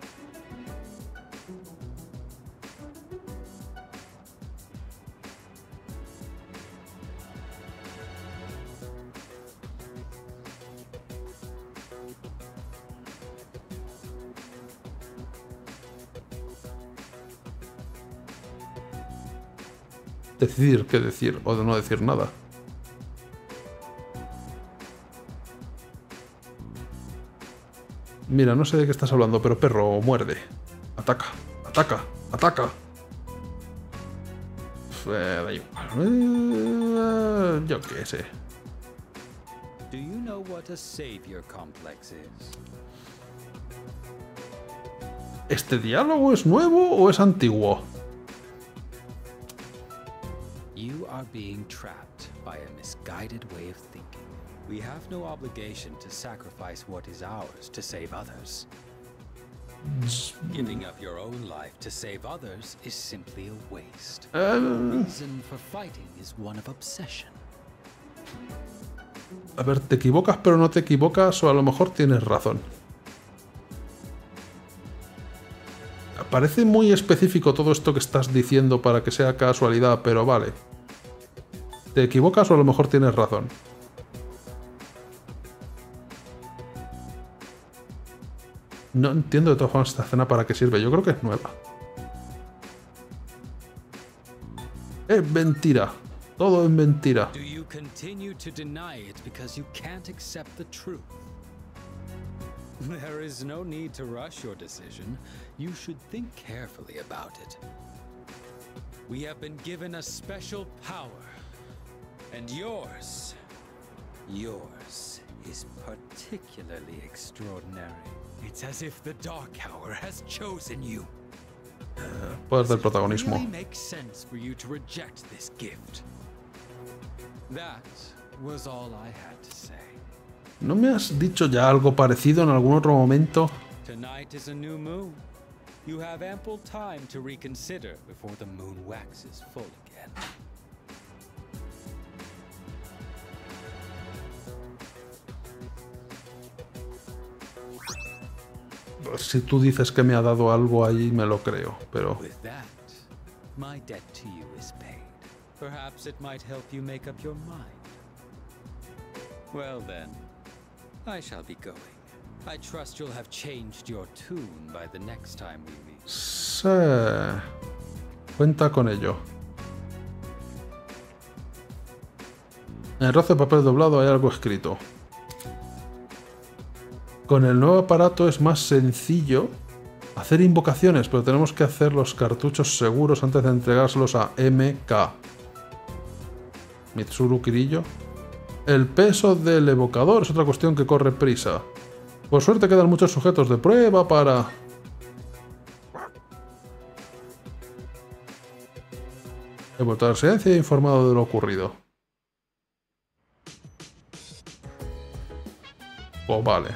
Decidir qué decir o de no decir nada. Mira, no sé de qué estás hablando, pero perro, muerde. Ataca, ataca, ataca. Da igual. Yo qué sé. Do you know what a savior complex is? ¿Este diálogo es nuevo o es antiguo? You are being trapped by a misguided way of thinking. We have no obligation to sacrifice what is ours to save others. Giving up your own life to save others is simply a waste. The reason for fighting is one of obsession. A ver, te equivocas pero no te equivocas, o a lo mejor tienes razón. Parece muy específico todo esto que estás diciendo para que sea casualidad, pero vale. Te equivocas o a lo mejor tienes razón. No entiendo de todas formas esta escena para qué sirve. Yo creo que es nueva. Es mentira. Todo es mentira. Do you continue to deny it because you can't accept the truth? There is no need to rush your decision. You should think carefully about it. We have been given a special power. And yours is particularly extraordinary. It's as if the Dark Hour has chosen you. Poder del protagonismo. It really makes sense for you to reject this gift. That was all I had to say. ¿No me has dicho ya algo parecido en algún otro momento? Tonight is a new moon. You have ample time to reconsider before the moon waxes full again. Si tú dices que me ha dado algo ahí, me lo creo, pero... With that, my debt to you is paid. Perhaps it might help you make up your mind. Well then, I shall be going. I trust you'll have changed your tune by the next time we meet. Sí. Cuenta con ello. En el trozo de papel doblado hay algo escrito. Con el nuevo aparato es más sencillo hacer invocaciones, pero tenemos que hacer los cartuchos seguros antes de entregárselos a MK. Mitsuru Kirillo. El peso del evocador es otra cuestión que corre prisa. Por suerte quedan muchos sujetos de prueba para... He vuelto a la residencia y he informado de lo ocurrido. Pues vale.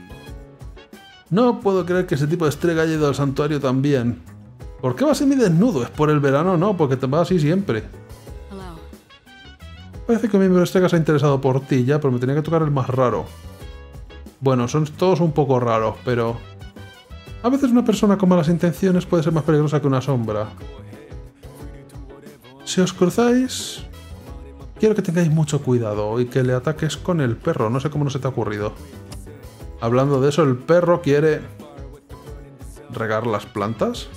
No puedo creer que ese tipo de estrega haya ido al santuario también. ¿Por qué vas semidesnudo? ¿Es por el verano? No, porque te vas así siempre. Parece que mi miembro estrega se ha interesado por ti ya, pero me tenía que tocar el más raro. Bueno, son todos un poco raros, pero... A veces una persona con malas intenciones puede ser más peligrosa que una sombra. Si os cruzáis... Quiero que tengáis mucho cuidado y que le ataques con el perro. No sé cómo no se te ha ocurrido. Hablando de eso, el perro quiere... ¿regar las plantas?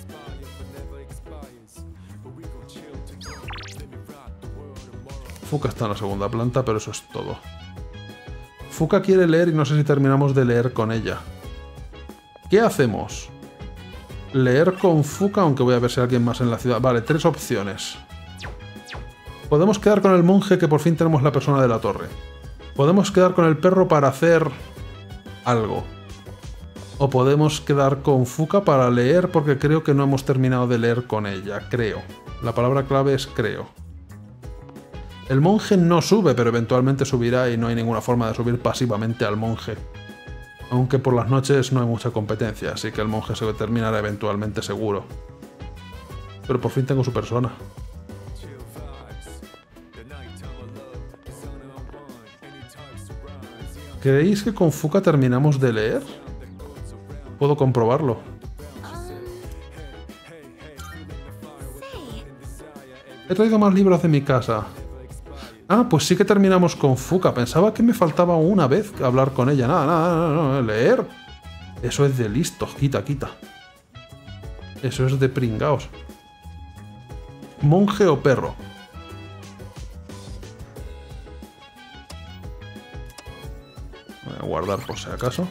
Fuka está en la segunda planta, pero eso es todo. Fuka quiere leer y no sé si terminamos de leer con ella. ¿Qué hacemos? Leer con Fuka, aunque voy a ver si hay alguien más en la ciudad. Vale, 3 opciones. Podemos quedar con el monje, que por fin tenemos la persona de la torre. Podemos quedar con el perro para hacer algo. O podemos quedar con Fuka para leer, porque creo que no hemos terminado de leer con ella. Creo. La palabra clave es creo. El monje no sube, pero eventualmente subirá y no hay ninguna forma de subir pasivamente al monje. Aunque por las noches no hay mucha competencia, así que el monje se terminará eventualmente seguro. Pero por fin tengo su persona. ¿Creéis que con Fuka terminamos de leer? Puedo comprobarlo. He traído más libros de mi casa. Ah, pues sí que terminamos con Fuka. Pensaba que me faltaba una vez hablar con ella. Nada, leer. Eso es de listos. Quita. Eso es de pringaos. ¿Monje o perro? Voy a guardar por si acaso.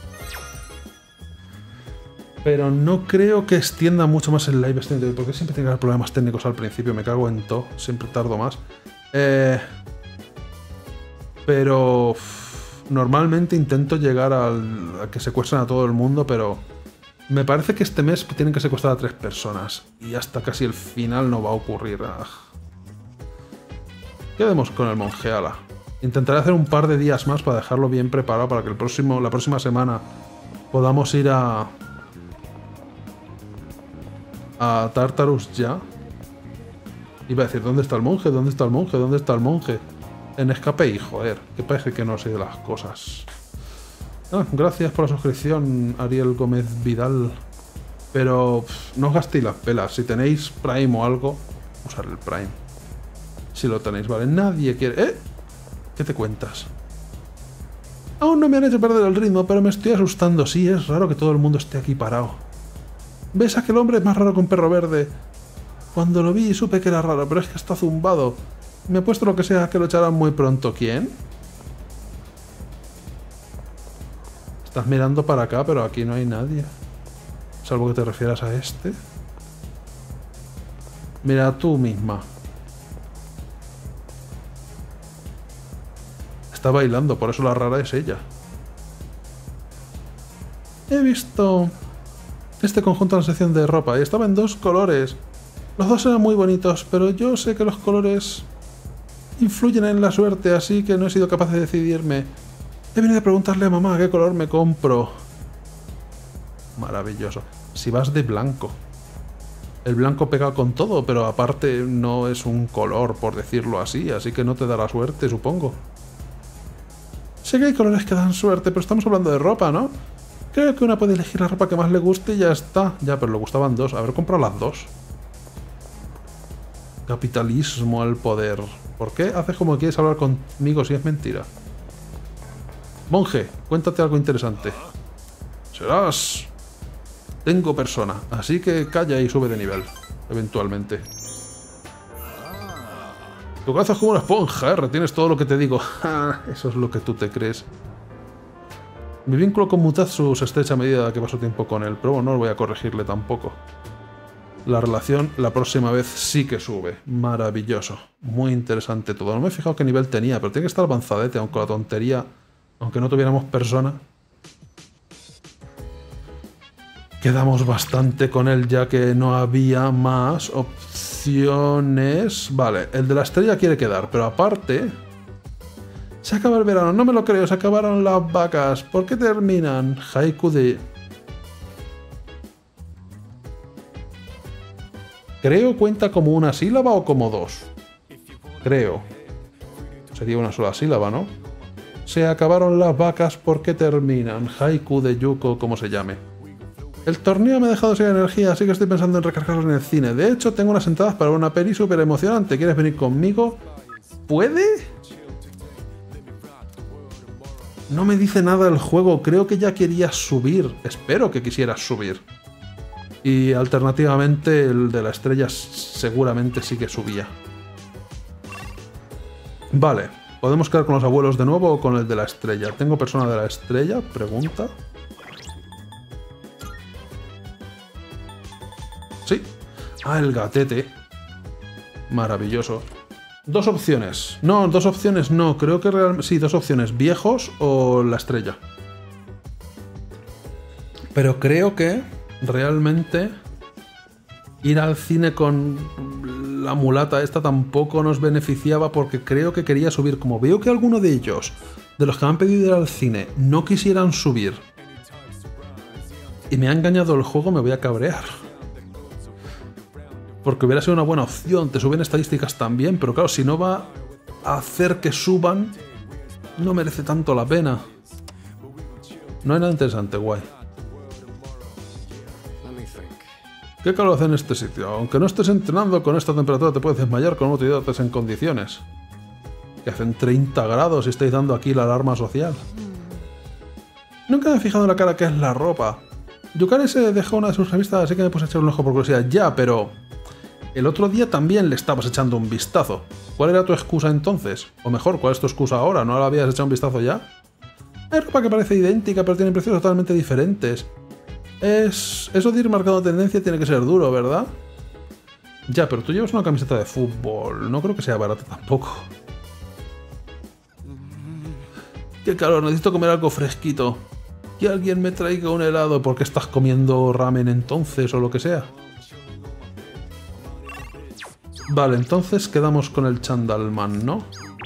Pero no creo que extienda mucho más el live stream, porque siempre tengo problemas técnicos al principio. Me cago en todo. Siempre tardo más. Pero normalmente intento llegar a que secuestren a todo el mundo, pero me parece que este mes tienen que secuestrar a 3 personas y hasta casi el final no va a ocurrir. Quedemos con el monje, ala. Intentaré hacer un par de días más para dejarlo bien preparado para que la próxima semana podamos ir a Tartarus ya. Iba a decir, ¿dónde está el monje? ¿Dónde está el monje? ¿Dónde está el monje? En escape, joder, que parece que no sé de las cosas. Gracias por la suscripción, Ariel Gómez Vidal. Pero no os gastéis las pelas. Si tenéis Prime o algo, usar el Prime. Si lo tenéis, vale. Nadie quiere... ¿Qué te cuentas? Aún no me han hecho perder el ritmo, pero me estoy asustando. Sí, es raro que todo el mundo esté aquí parado. ¿Ves? Aquel hombre es más raro que un perro verde. Cuando lo vi supe que era raro, pero es que está zumbado. Me he puesto lo que sea que lo echarán muy pronto. ¿Quién? Estás mirando para acá, pero aquí no hay nadie. Salvo que te refieras a este. Mira tú misma. Está bailando, por eso la rara es ella. He visto este conjunto en la sección de ropa y estaba en 2 colores. Los 2 eran muy bonitos, pero yo sé que los colores influyen en la suerte, así que no he sido capaz de decidirme. He venido a preguntarle a mamá qué color me compro. Maravilloso. Si vas de blanco. El blanco pega con todo, pero aparte no es un color, por decirlo así que no te dará suerte, supongo. Sé que hay colores que dan suerte, pero estamos hablando de ropa, ¿no? Creo que una puede elegir la ropa que más le guste y ya está. Ya, pero le gustaban dos. Haber comprado las dos. Capitalismo al poder. ¿Por qué haces como quieres hablar conmigo si es mentira? Monje, cuéntate algo interesante. Serás... Tengo persona, así que calla y sube de nivel. Eventualmente. Tu cabeza es como una esponja, retienes todo lo que te digo. Eso es lo que tú te crees. Mi vínculo con Mutatsu se estrecha a medida que paso tiempo con él, pero bueno, no voy a corregirle tampoco. La relación la próxima vez sí que sube. Maravilloso. Muy interesante todo. No me he fijado qué nivel tenía, pero tiene que estar avanzadete, aunque la tontería... Aunque no tuviéramos persona. Quedamos bastante con él ya que no había más opciones. Vale, el de la estrella quiere quedar, pero aparte... Se acaba el verano, no me lo creo, se acabaron las vacas. ¿Por qué terminan? Haiku de... Creo cuenta como una sílaba o como dos. Creo. Sería una sola sílaba, ¿no? Se acabaron las vacas, ¿por qué terminan? Haiku de Yuko, como se llame. El torneo me ha dejado sin energía, así que estoy pensando en recargarlos en el cine. De hecho, tengo unas entradas para una peli súper emocionante. ¿Quieres venir conmigo? ¿Puede? No me dice nada el juego. Creo que ya querías subir. Espero que quisieras subir. Y alternativamente el de la estrella seguramente sí que subía. Vale. ¿Podemos quedar con los abuelos de nuevo o con el de la estrella? ¿Tengo persona de la estrella? Pregunta. Sí. Ah, el gatete. Maravilloso. Dos opciones. No, dos opciones no. Creo que realmente... Sí, dos opciones. Viejos o la estrella. Pero creo que realmente ir al cine con la mulata esta tampoco nos beneficiaba porque creo que quería subir. Como veo que alguno de ellos, de los que me han pedido ir al cine, no quisieran subir y me ha engañado el juego, me voy a cabrear. Porque hubiera sido una buena opción, te suben estadísticas también, pero claro, si no va a hacer que suban, no merece tanto la pena. No hay nada interesante, guay. ¿Qué calor hace en este sitio? Aunque no estés entrenando con esta temperatura te puedes desmayar con no te hidrates en condiciones. Que hacen 30 grados y estáis dando aquí la alarma social. Nunca me he fijado en la cara que es la ropa. Yukari se dejó una de sus revistas, así que me puse a echar un ojo por curiosidad. Ya, pero... El otro día también le estabas echando un vistazo. ¿Cuál era tu excusa entonces? O mejor, ¿cuál es tu excusa ahora? ¿No la habías echado un vistazo ya? Hay ropa que parece idéntica, pero tiene precios totalmente diferentes. Eso de ir marcando tendencia tiene que ser duro, ¿verdad? Ya, pero tú llevas una camiseta de fútbol. No creo que sea barata tampoco. ¡Qué calor! Necesito comer algo fresquito. Que alguien me traiga un helado. ¿Por qué estás comiendo ramen entonces o lo que sea? Vale, entonces quedamos con el Chandalman, ¿no?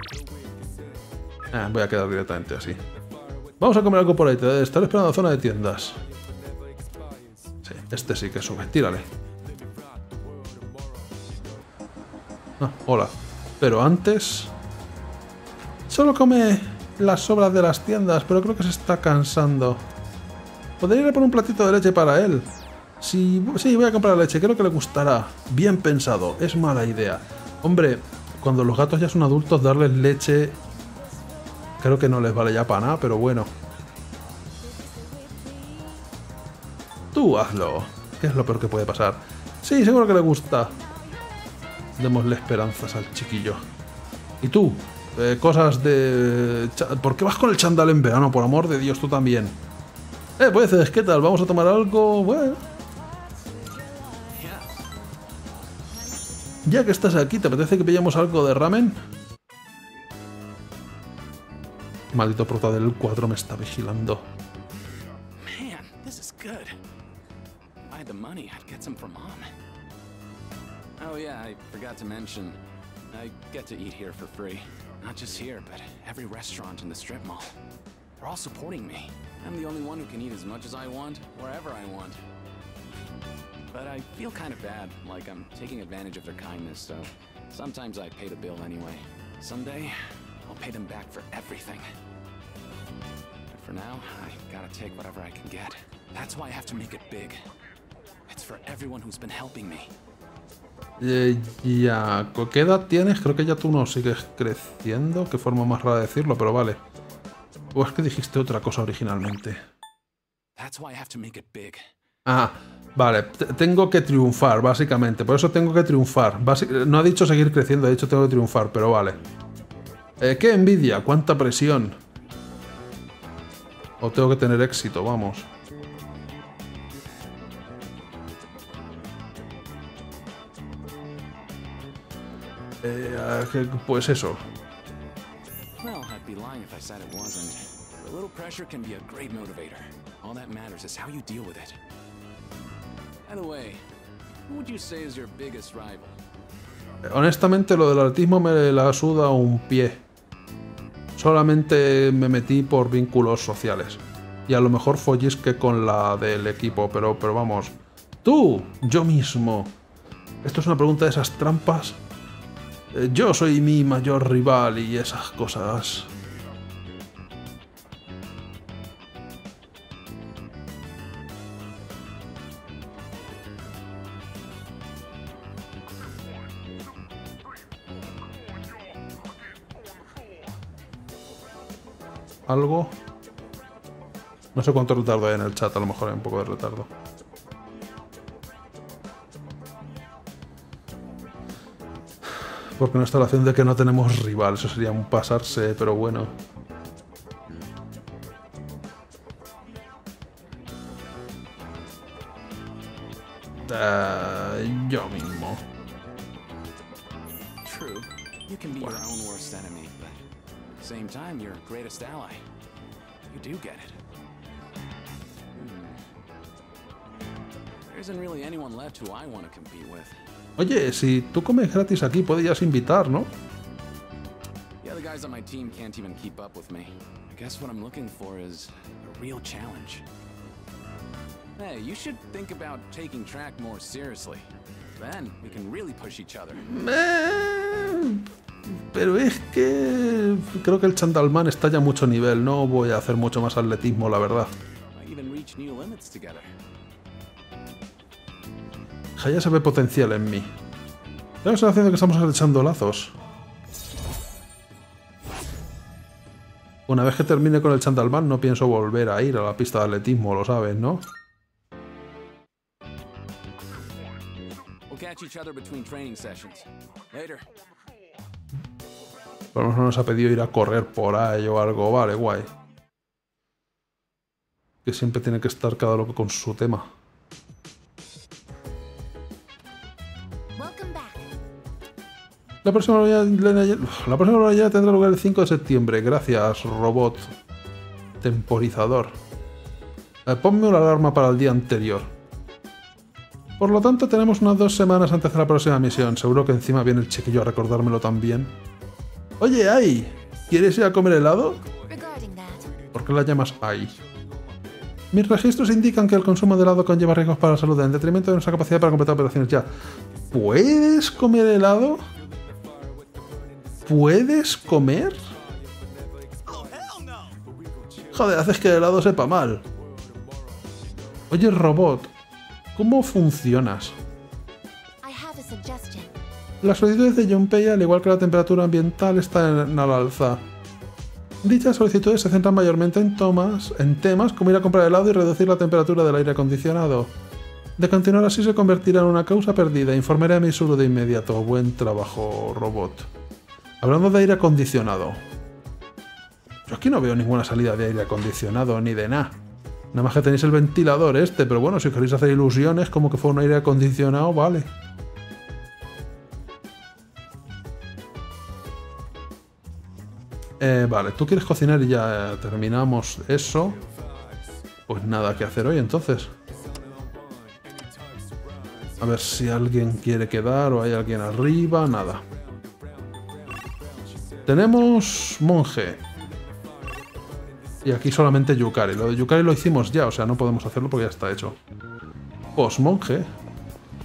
Voy a quedar directamente así. Vamos a comer algo por ahí. Te estaré esperando en la zona de tiendas. Sí, este sí que sube. Tírale. Ah, hola. Pero antes... Solo come las sobras de las tiendas, pero creo que se está cansando. ¿Podría ir a por un platito de leche para él? Sí, voy a comprar leche, creo que le gustará. Bien pensado, es mala idea. Hombre, cuando los gatos ya son adultos, darles leche... Creo que no les vale ya para nada, pero bueno. Tú hazlo. ¿Qué es lo peor que puede pasar? Sí, seguro que le gusta. Démosle esperanzas al chiquillo. ¿Y tú? Cosas de... ¿Por qué vas con el chándal en verano? Por amor de Dios, tú también. Pues, ¿qué tal? ¿Vamos a tomar algo? Bueno... Ya que estás aquí, ¿te apetece que pillamos algo de ramen? Maldito prota del 4 me está vigilando. Man, this is good. If I had the money, I'd get some for Mom. Oh yeah, I forgot to mention. I get to eat here for free. Not just here, but every restaurant in the strip mall. They're all supporting me. I'm the only one who can eat as much as I want, wherever I want. But I feel kind of bad, like I'm taking advantage of their kindness, so sometimes I pay the bill anyway. Someday, I'll pay them back for everything. But for now, I gotta take whatever I can get. That's why I have to make it big. It's for everyone who's been helping me. Ya, ¿qué edad tienes? Creo que ya tú no sigues creciendo. Qué forma más rara de decirlo, pero vale. O es que dijiste otra cosa originalmente. That's why I have to make it big. Ah, vale. Tengo que triunfar, básicamente. Por eso tengo que triunfar. No ha dicho seguir creciendo, ha dicho tengo que triunfar, pero vale. ¡Qué envidia! ¡Cuánta presión! O tengo que tener éxito, vamos. Pues eso. Well, I'd be lying if I said it wasn't. A little pressure can be a great motivator. All that matters is how you deal with it. By the way, who would you say is your biggest rival? Honestamente, lo del atletismo me la suda un pie. Solamente me metí por vínculos sociales. Y a lo mejor follisque con la del equipo, pero vamos. ¡Tú! Yo mismo. Esto es una pregunta de esas trampas. Yo soy mi mayor rival y esas cosas. ¿Algo? No sé cuánto retardo hay en el chat, a lo mejor hay un poco de retardo. Porque no está la acción de que no tenemos rival, eso sería un pasarse, pero bueno. Yo mismo. True, you can be your own worst enemy, but at the same time, your greatest ally. You do get it. There isn't really anyone left who I want to compete with. Oye, si tú comes gratis aquí, podrías invitar, ¿no? The other guys on my team can't even keep up with me. I guess what I'm looking for is a real challenge. Hey, you should think about taking track more seriously. Then we can really push each other. Pero es que creo que el Chandalman está ya a mucho nivel. No voy a hacer mucho más atletismo, la verdad. Might even reach new limits together. Ya se ve potencial en mí. Tengo la sensación de que estamos echando lazos. Una vez que termine con el Chandalman, no pienso volver a ir a la pista de atletismo, lo sabes, ¿no? We'll catch each other between training sessions. Later. Por lo menos no nos ha pedido ir a correr por ahí o algo. Vale, guay. Que siempre tiene que estar cada loco con su tema. La próxima hora tendrá lugar el 5 de septiembre. Gracias, robot temporizador. Ponme una alarma para el día anterior. Por lo tanto, tenemos unas 2 semanas antes de la próxima misión. Seguro que encima viene el chiquillo a recordármelo también. Oye, Ai, ¿quieres ir a comer helado? ¿Por qué la llamas Ai? Mis registros indican que el consumo de helado conlleva riesgos para la salud, en detrimento de nuestra capacidad para completar operaciones ya. ¿Puedes comer helado? ¿Puedes comer? Joder, haces que el helado sepa mal. Oye, robot, ¿cómo funcionas? Las solicitudes de Junpei, al igual que la temperatura ambiental, están al alza. Dichas solicitudes se centran mayormente en temas como ir a comprar helado y reducir la temperatura del aire acondicionado. De continuar así se convertirá en una causa perdida. Informaré a Misuru de inmediato. Buen trabajo, robot. Hablando de aire acondicionado. Yo aquí no veo ninguna salida de aire acondicionado ni de nada. Nada más que tenéis el ventilador este, pero bueno, si queréis hacer ilusiones como que fue un aire acondicionado, vale. Vale, tú quieres cocinar y ya terminamos eso. Pues nada que hacer hoy entonces. A ver si alguien quiere quedar o hay alguien arriba, nada. Tenemos monje. Y aquí solamente Yukari. Lo de Yukari lo hicimos ya, o sea, no podemos hacerlo porque ya está hecho. Pues monje.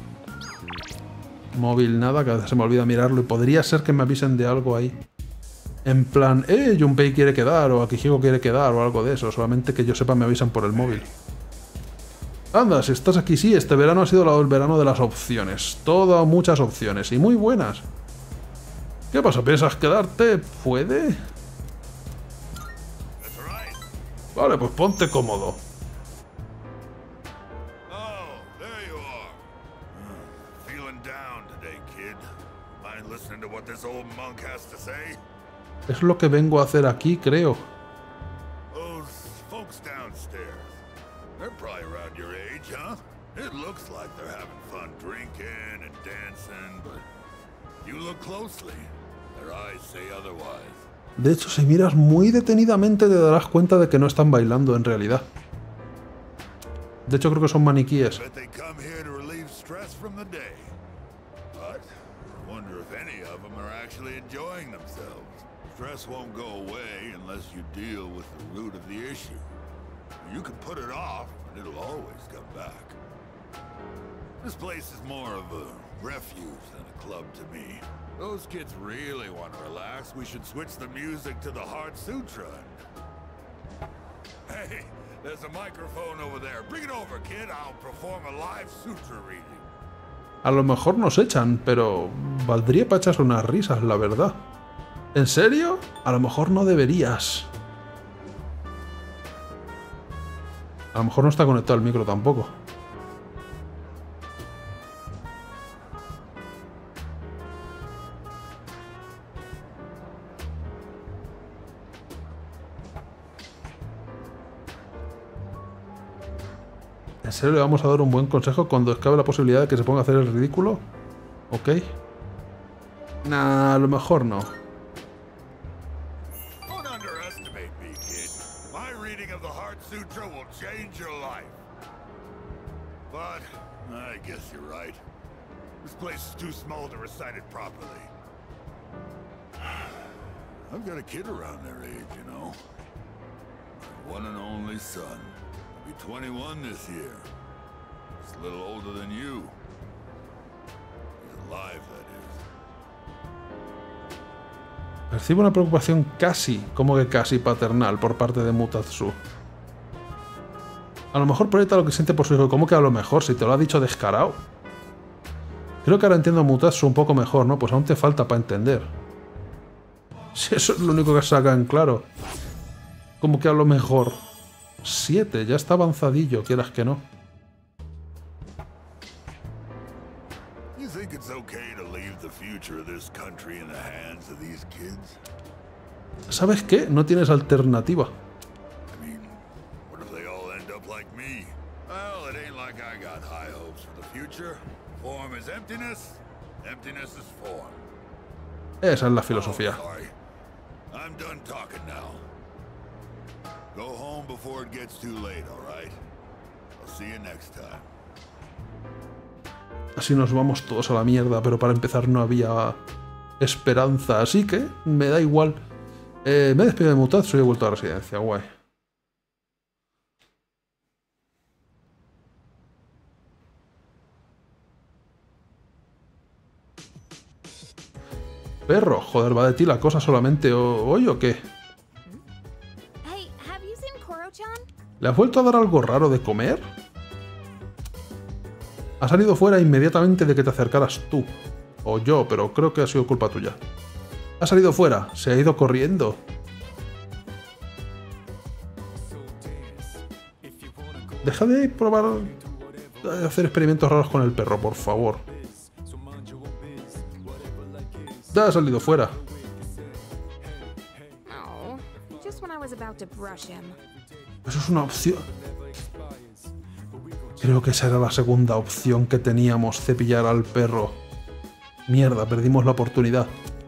Móvil nada, que a veces se me olvida mirarlo y podría ser que me avisen de algo ahí. En plan, Junpei quiere quedar, o Akihiko quiere quedar, o algo de eso. Solamente que yo sepa me avisan por el móvil. Anda, si estás aquí, sí, este verano ha sido el verano de las opciones. Todas, muchas opciones, y muy buenas. ¿Qué pasa? ¿Piensas quedarte? ¿Puede? Vale, pues ponte cómodo. Es lo que vengo a hacer aquí, creo. De hecho, si miras muy detenidamente te darás cuenta de que no están bailando en realidad. De hecho, creo que son maniquíes. Stress won't go away unless you deal with the root of the issue. You can put it off, but it'll always come back. This place is more of a refuge than a club to me. Those kids really want to relax. We should switch the music to the Heart Sutra. Hey, there's a microphone over there. Bring it over, kid. I'll perform a live sutra reading. A lo mejor nos echan, pero valdría para echarse unas risas, la verdad. ¿En serio? A lo mejor no deberías. A lo mejor no está conectado el micro tampoco. ¿En serio le vamos a dar un buen consejo cuando cabe la posibilidad de que se ponga a hacer el ridículo? ¿Ok? Nah, a lo mejor no. I've got a kid around their age, you know. My one and only son. He'll be 21 this year. He's a little older than you. He's alive, that is. Percibo una preocupación casi, como que casi paternal por parte de Mutatsu. A lo mejor proyecta lo que siente por su hijo. ¿Cómo que a lo mejor? Si te lo ha dicho descarado. Creo que ahora entiendo a Mutatsu un poco mejor, ¿no? Pues aún te falta para entender. Si eso es lo único que saca en claro. Como que a lo mejor 7, ya está avanzadillo, quieras que no. ¿Sabes qué? No tienes alternativa. Esa es la filosofía. Así nos vamos todos a la mierda, pero para empezar no había esperanza, así que me da igual. Me he despedido de Mutatsu y he vuelto a la residencia, guay. Perro, joder, ¿va de ti la cosa solamente hoy o qué? ¿Le has vuelto a dar algo raro de comer? Ha salido fuera inmediatamente de que te acercaras tú. O yo, pero creo que ha sido culpa tuya. Ha salido fuera, se ha ido corriendo. Deja de probar de hacer experimentos raros con el perro, por favor. Ya ha salido fuera. Eso es una opción. Creo que esa era la segunda opción que teníamos, cepillar al perro. Mierda, perdimos la oportunidad.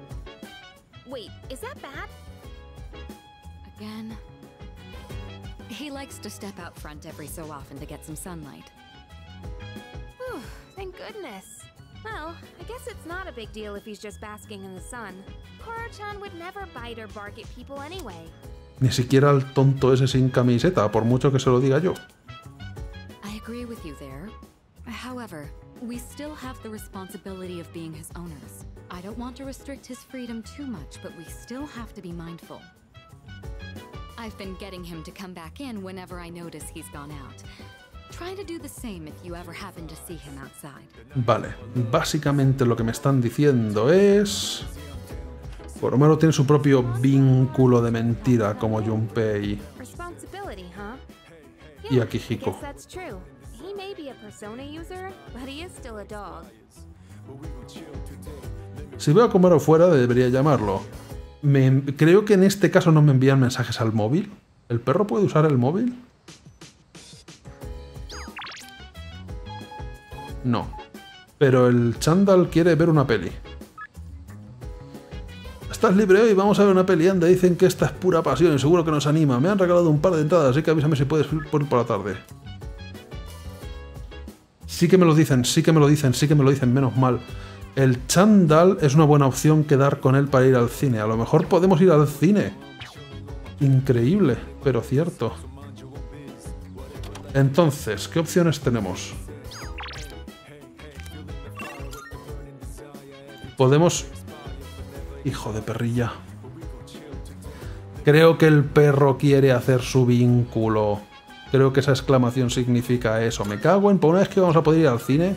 Again. He likes to step out front every so often to get some sunlight. Whew, thank goodness. Well, I guess it's not a big deal if he's just basking in the sun. Koro-chan would never bite or bark at people anyway. Ni siquiera el tonto ese sin camiseta, por mucho que se lo diga yo. I agree with you there. However, We still have the responsibility of being his owners. I don't want to restrict his freedom too much, but we still have to be mindful. I've been getting him to come back in whenever I notice he's gone out. Try to do the same if you ever happen to see him outside. Vale, básicamente lo que me están diciendo es... Koromaru tiene su propio vínculo de mentira como Junpei Responsibility, huh? y Yeah, Akihiko. guess that's true. He may be a Persona user, but he is still a dog. Si veo a Koromaru fuera, debería llamarlo. Creo que en este caso no me envían mensajes al móvil. ¿El perro puede usar el móvil? No. Pero el chándal quiere ver una peli. Estás libre hoy, vamos a ver una peli, anda. Dicen que esta es pura pasión y seguro que nos anima. Me han regalado un par de entradas, así que avísame si puedes ir por la tarde. Sí que me lo dicen, sí que me lo dicen, sí que me lo dicen, menos mal. El chándal es una buena opción quedar con él para ir al cine. A lo mejor podemos ir al cine. Increíble, pero cierto. Entonces, ¿qué opciones tenemos? Podemos... Hijo de perrilla. Creo que el perro quiere hacer su vínculo. Creo que esa exclamación significa eso. Me cago en... ¿Por una vez que vamos a poder ir al cine?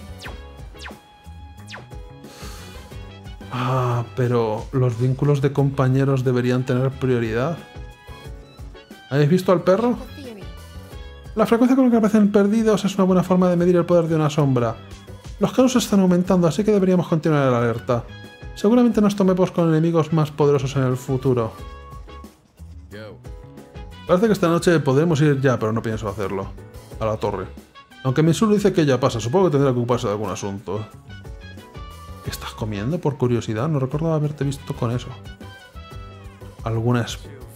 Ah, pero los vínculos de compañeros deberían tener prioridad. ¿Habéis visto al perro? La frecuencia con la que aparecen perdidos es una buena forma de medir el poder de una sombra. Los casos están aumentando, así que deberíamos continuar el alerta. Seguramente nos tomemos con enemigos más poderosos en el futuro. Parece que esta noche podremos ir ya, pero no pienso hacerlo. A la torre. Aunque Mitsuru dice que ya pasa, supongo que tendrá que ocuparse de algún asunto. ¿Qué estás comiendo? Por curiosidad, no recordaba haberte visto con eso. ¿Alguna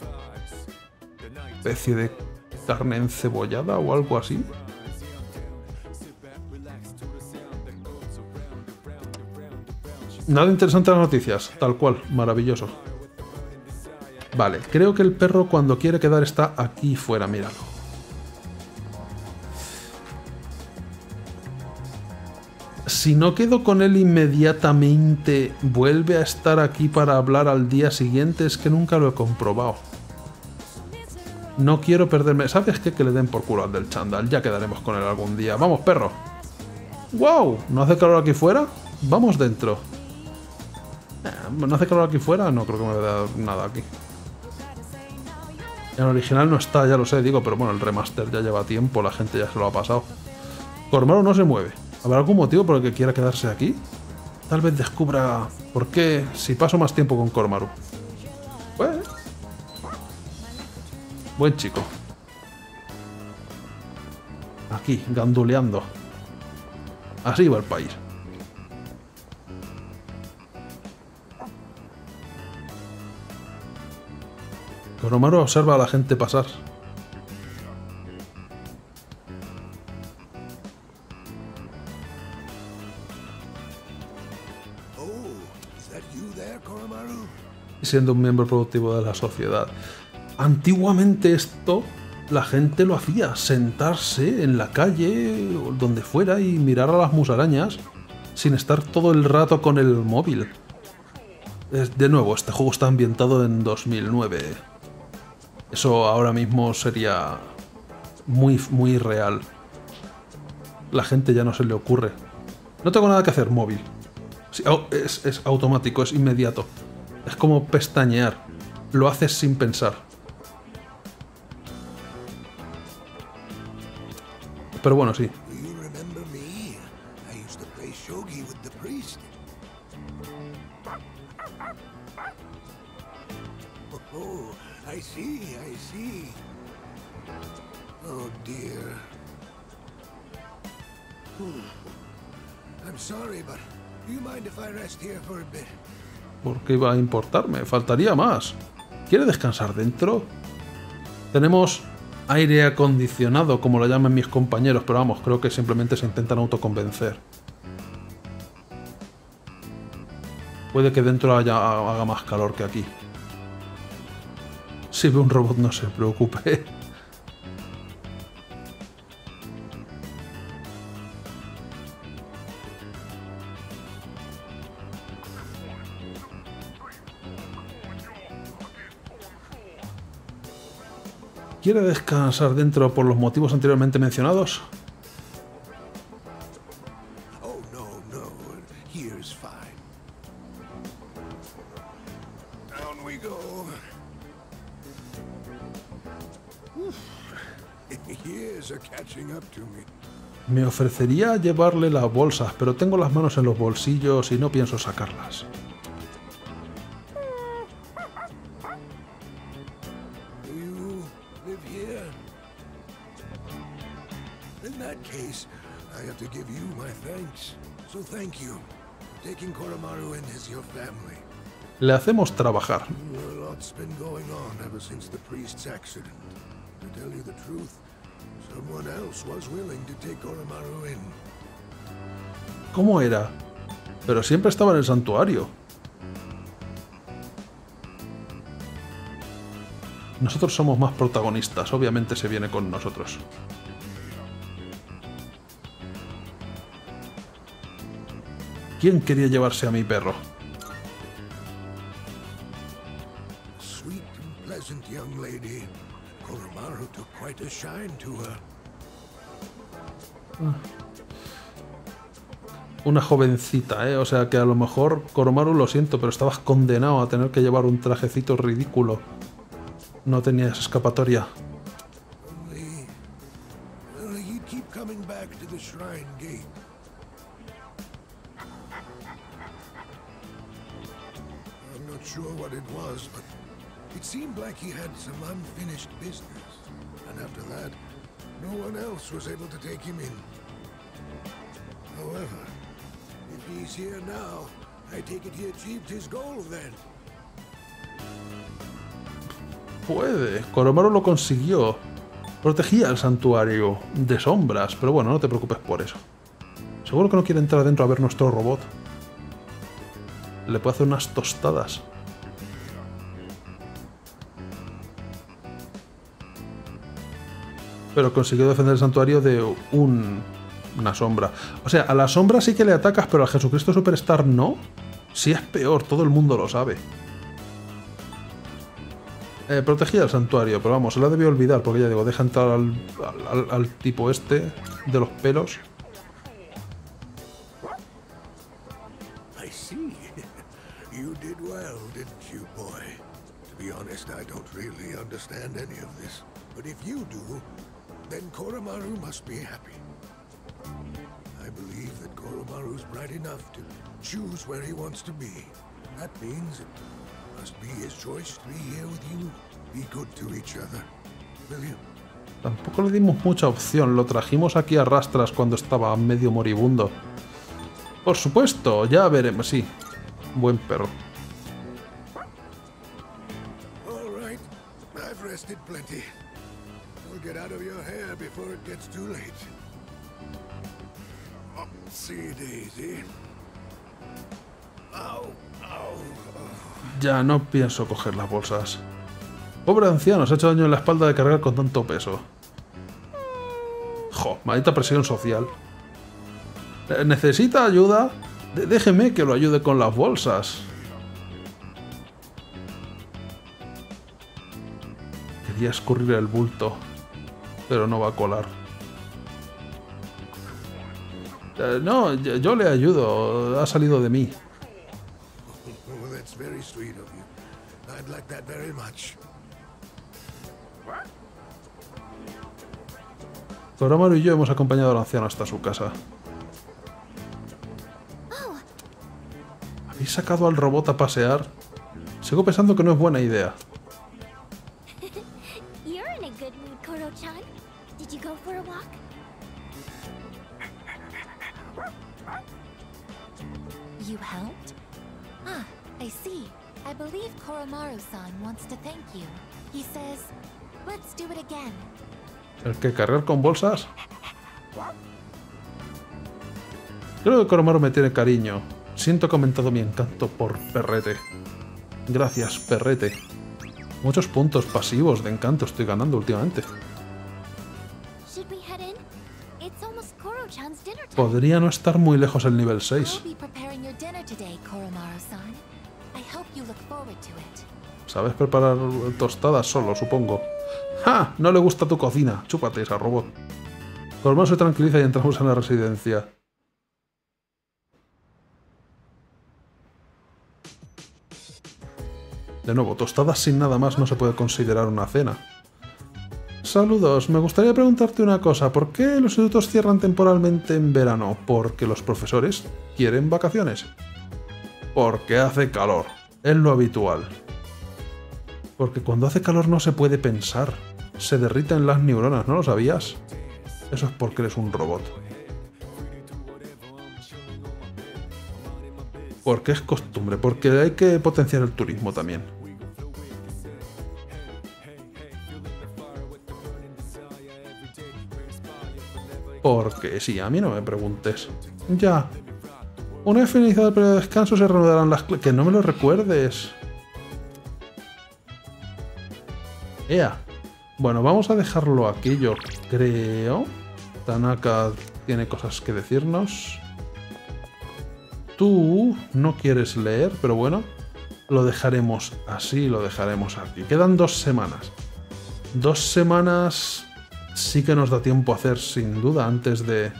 especie de carne encebollada o algo así? Nada interesante en las noticias, tal cual, maravilloso. Vale, creo que el perro cuando quiere quedar está aquí fuera, míralo. Si no quedo con él inmediatamente, ¿vuelve a estar aquí para hablar al día siguiente? Es que nunca lo he comprobado. No quiero perderme... ¿Sabes qué? Que le den por culo al del chándal. Ya quedaremos con él algún día. ¡Vamos, perro! ¡Wow! ¿No hace calor aquí fuera? Vamos dentro. ¿No hace calor aquí fuera? No creo que me vea nada aquí. En el original no está, ya lo sé, digo, pero bueno, el remaster ya lleva tiempo, la gente ya se lo ha pasado. Koromaru no se mueve. ¿Habrá algún motivo por el que quiera quedarse aquí? Tal vez descubra por qué si paso más tiempo con Koromaru. Bueno. Buen chico. Aquí, ganduleando. Así va el país. Koromaru observa a la gente pasar. Y siendo un miembro productivo de la sociedad. Antiguamente esto la gente lo hacía, sentarse en la calle o donde fuera y mirar a las musarañas sin estar todo el rato con el móvil. De nuevo, este juego está ambientado en 2009. Eso ahora mismo sería muy real. La gente ya no se le ocurre. No tengo nada que hacer, móvil. Sí, es automático, es inmediato. Es como pestañear. Lo haces sin pensar. Pero bueno, sí. I see. Oh dear. I'm sorry, but do you mind if I rest here for a bit? ¿Por qué iba a importarme? Faltaría más. ¿Quiere descansar dentro? Tenemos aire acondicionado, como lo llaman mis compañeros, pero vamos, creo que simplemente se intentan autoconvencer. Puede que dentro haga más calor que aquí. Si ve un robot, no se preocupe. ¿Quiere descansar dentro por los motivos anteriormente mencionados? Oh, no. Here's fine. Down we go. Years are catching up to me. Me ofrecería llevarle las bolsas, pero tengo las manos en los bolsillos y no pienso sacarlas. You live here? In that case, I have to give you my thanks. So thank you. Taking Koromaru in as your family. Le hacemos trabajar. A lot's been going on ever since the priest's accident. To tell you the truth, someone else was willing to take Koromaru in. ¿Cómo era? Pero siempre estaba en el santuario. Nosotros somos más protagonistas, obviamente se viene con nosotros. ¿Quién quería llevarse a mi perro? Sweet and pleasant young lady. Koromaru took quite a shine to her. Una jovencita, ¿eh? O sea que a lo mejor, Koromaru, lo siento, pero estabas condenado a tener que llevar un trajecito ridículo. No tenías escapatoria. Only you'd keep coming back to the shrine gate. I'm not sure what it was, but it seemed like he had some unfinished business. And after that, no one else was able to take him in. However, if he's here now, I take it he achieved his goal then. Puede. Koromaru lo consiguió. Protegía el santuario de sombras, pero bueno, no te preocupes por eso. Seguro que no quiere entrar adentro a ver nuestro robot. Le puedo hacer unas tostadas. Pero consiguió defender el santuario de una sombra. O sea, a la sombra sí que le atacas, pero al Jesucristo Superstar no. Sí es peor, todo el mundo lo sabe. Protegía el santuario, pero vamos, se la debió olvidar, porque ya digo, deja entrar al tipo este de los pelos. I see. You did well, didn't you, boy? To be honest, I don't really understand any of this. But if you do, then Koromaru must be happy. I believe that Koromaru's bright enough to choose where he wants to be. That means it must be his choice to be here with you. Be good to each other, will you? Tampoco le dimos mucha opción, lo trajimos aquí a rastras cuando estaba medio moribundo. Por supuesto, ya veremos, sí. Buen perro. All right, I've rested plenty. We'll get out of your hair before it gets too late. See, Daisy. Ow, ow. Ya no pienso coger las bolsas. Pobre anciano, se ha hecho daño en la espalda de cargar con tanto peso. Jo, maldita presión social. ¿Necesita ayuda? Déjeme que lo ayude con las bolsas. Quería escurrir el bulto, pero no va a colar. No, yo le ayudo. Ha salido de mí. Oh, that's very sweet of you. I'd like that very much. Koromaru y yo hemos acompañado al anciano hasta su casa. ¿Habéis sacado al robot a pasear? Sigo pensando que no es buena idea. You're in a good mood, Koro-chan. Did you go for a walk? You helped? Ah, I see. I believe Koromaru-san wants to thank you. He says, let's do it again. ¿El que cargar con bolsas? Creo que Koromaru me tiene cariño. Siento que ha aumentado mi encanto por Perrete. Gracias, Perrete. Muchos puntos pasivos de encanto estoy ganando últimamente. Should we head in? It's almost Koro-chan's dinner time. Podría no estar muy lejos el nivel 6. I'll be preparing your dinner today, Koromaru-san. I hope you look forward to it. Sabes preparar tostadas solo, supongo. ¡Ja! No le gusta tu cocina. Chúpate esa robot. Cormán se tranquiliza y entramos en la residencia. De nuevo, tostadas sin nada más no se puede considerar una cena. Saludos, me gustaría preguntarte una cosa. ¿Por qué los institutos cierran temporalmente en verano? ¿Porque los profesores quieren vacaciones? Porque hace calor. Es lo habitual. Porque cuando hace calor no se puede pensar. Se derriten las neuronas, ¿no lo sabías? Eso es porque eres un robot. Porque es costumbre, porque hay que potenciar el turismo también. Porque sí, a mí no me preguntes. Ya. Una vez finalizado el periodo de descanso se reanudarán las clases. Que no me lo recuerdes. ¡Ea! Bueno, vamos a dejarlo aquí, yo creo. Tanaka tiene cosas que decirnos. Tú no quieres leer, pero bueno. Lo dejaremos así, lo dejaremos aquí. Quedan 2 semanas. 2 semanas sí que nos da tiempo a hacer, sin duda, antes de...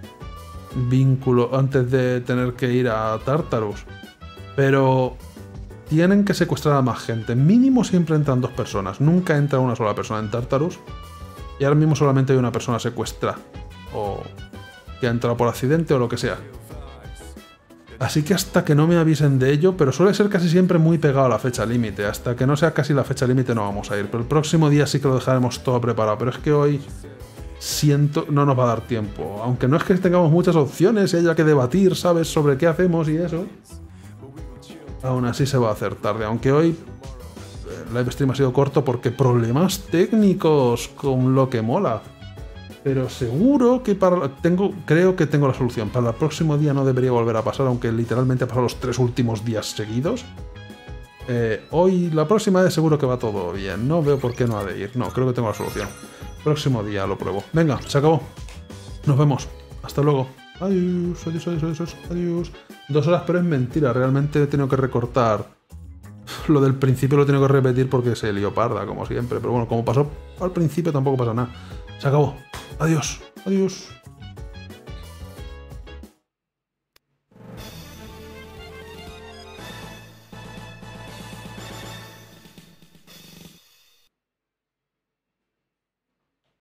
antes de tener que ir a Tartarus. Pero... tienen que secuestrar a más gente. Mínimo siempre entran 2 personas. Nunca entra una sola persona en Tartarus. Y ahora mismo solamente hay una persona secuestrada. O que ha entrado por accidente o lo que sea. Así que hasta que no me avisen de ello, pero suele ser casi siempre muy pegado a la fecha límite. Hasta que no sea casi la fecha límite no vamos a ir. Pero el próximo día sí que lo dejaremos todo preparado. Pero es que hoy no nos va a dar tiempo. Aunque no es que tengamos muchas opciones y haya que debatir, ¿sabes? Sobre qué hacemos y eso. Aún así se va a hacer tarde, aunque hoy el live stream ha sido corto porque problemas técnicos con lo que mola. Pero seguro que creo que tengo la solución. Para el próximo día no debería volver a pasar, aunque literalmente ha pasado los 3 últimos días seguidos. Hoy, la próxima vez seguro que va todo bien. No veo por qué no ha de ir. No, creo que tengo la solución. Próximo día lo pruebo. Venga, se acabó. Nos vemos. Hasta luego. Adiós, adiós, adiós, adiós, adiós. 2 horas, pero es mentira. Realmente he tenido que recortar. Lo del principio lo he tenido que repetir porque se lió parda, como siempre. Pero bueno, como pasó al principio tampoco pasa nada. Se acabó. Adiós, adiós.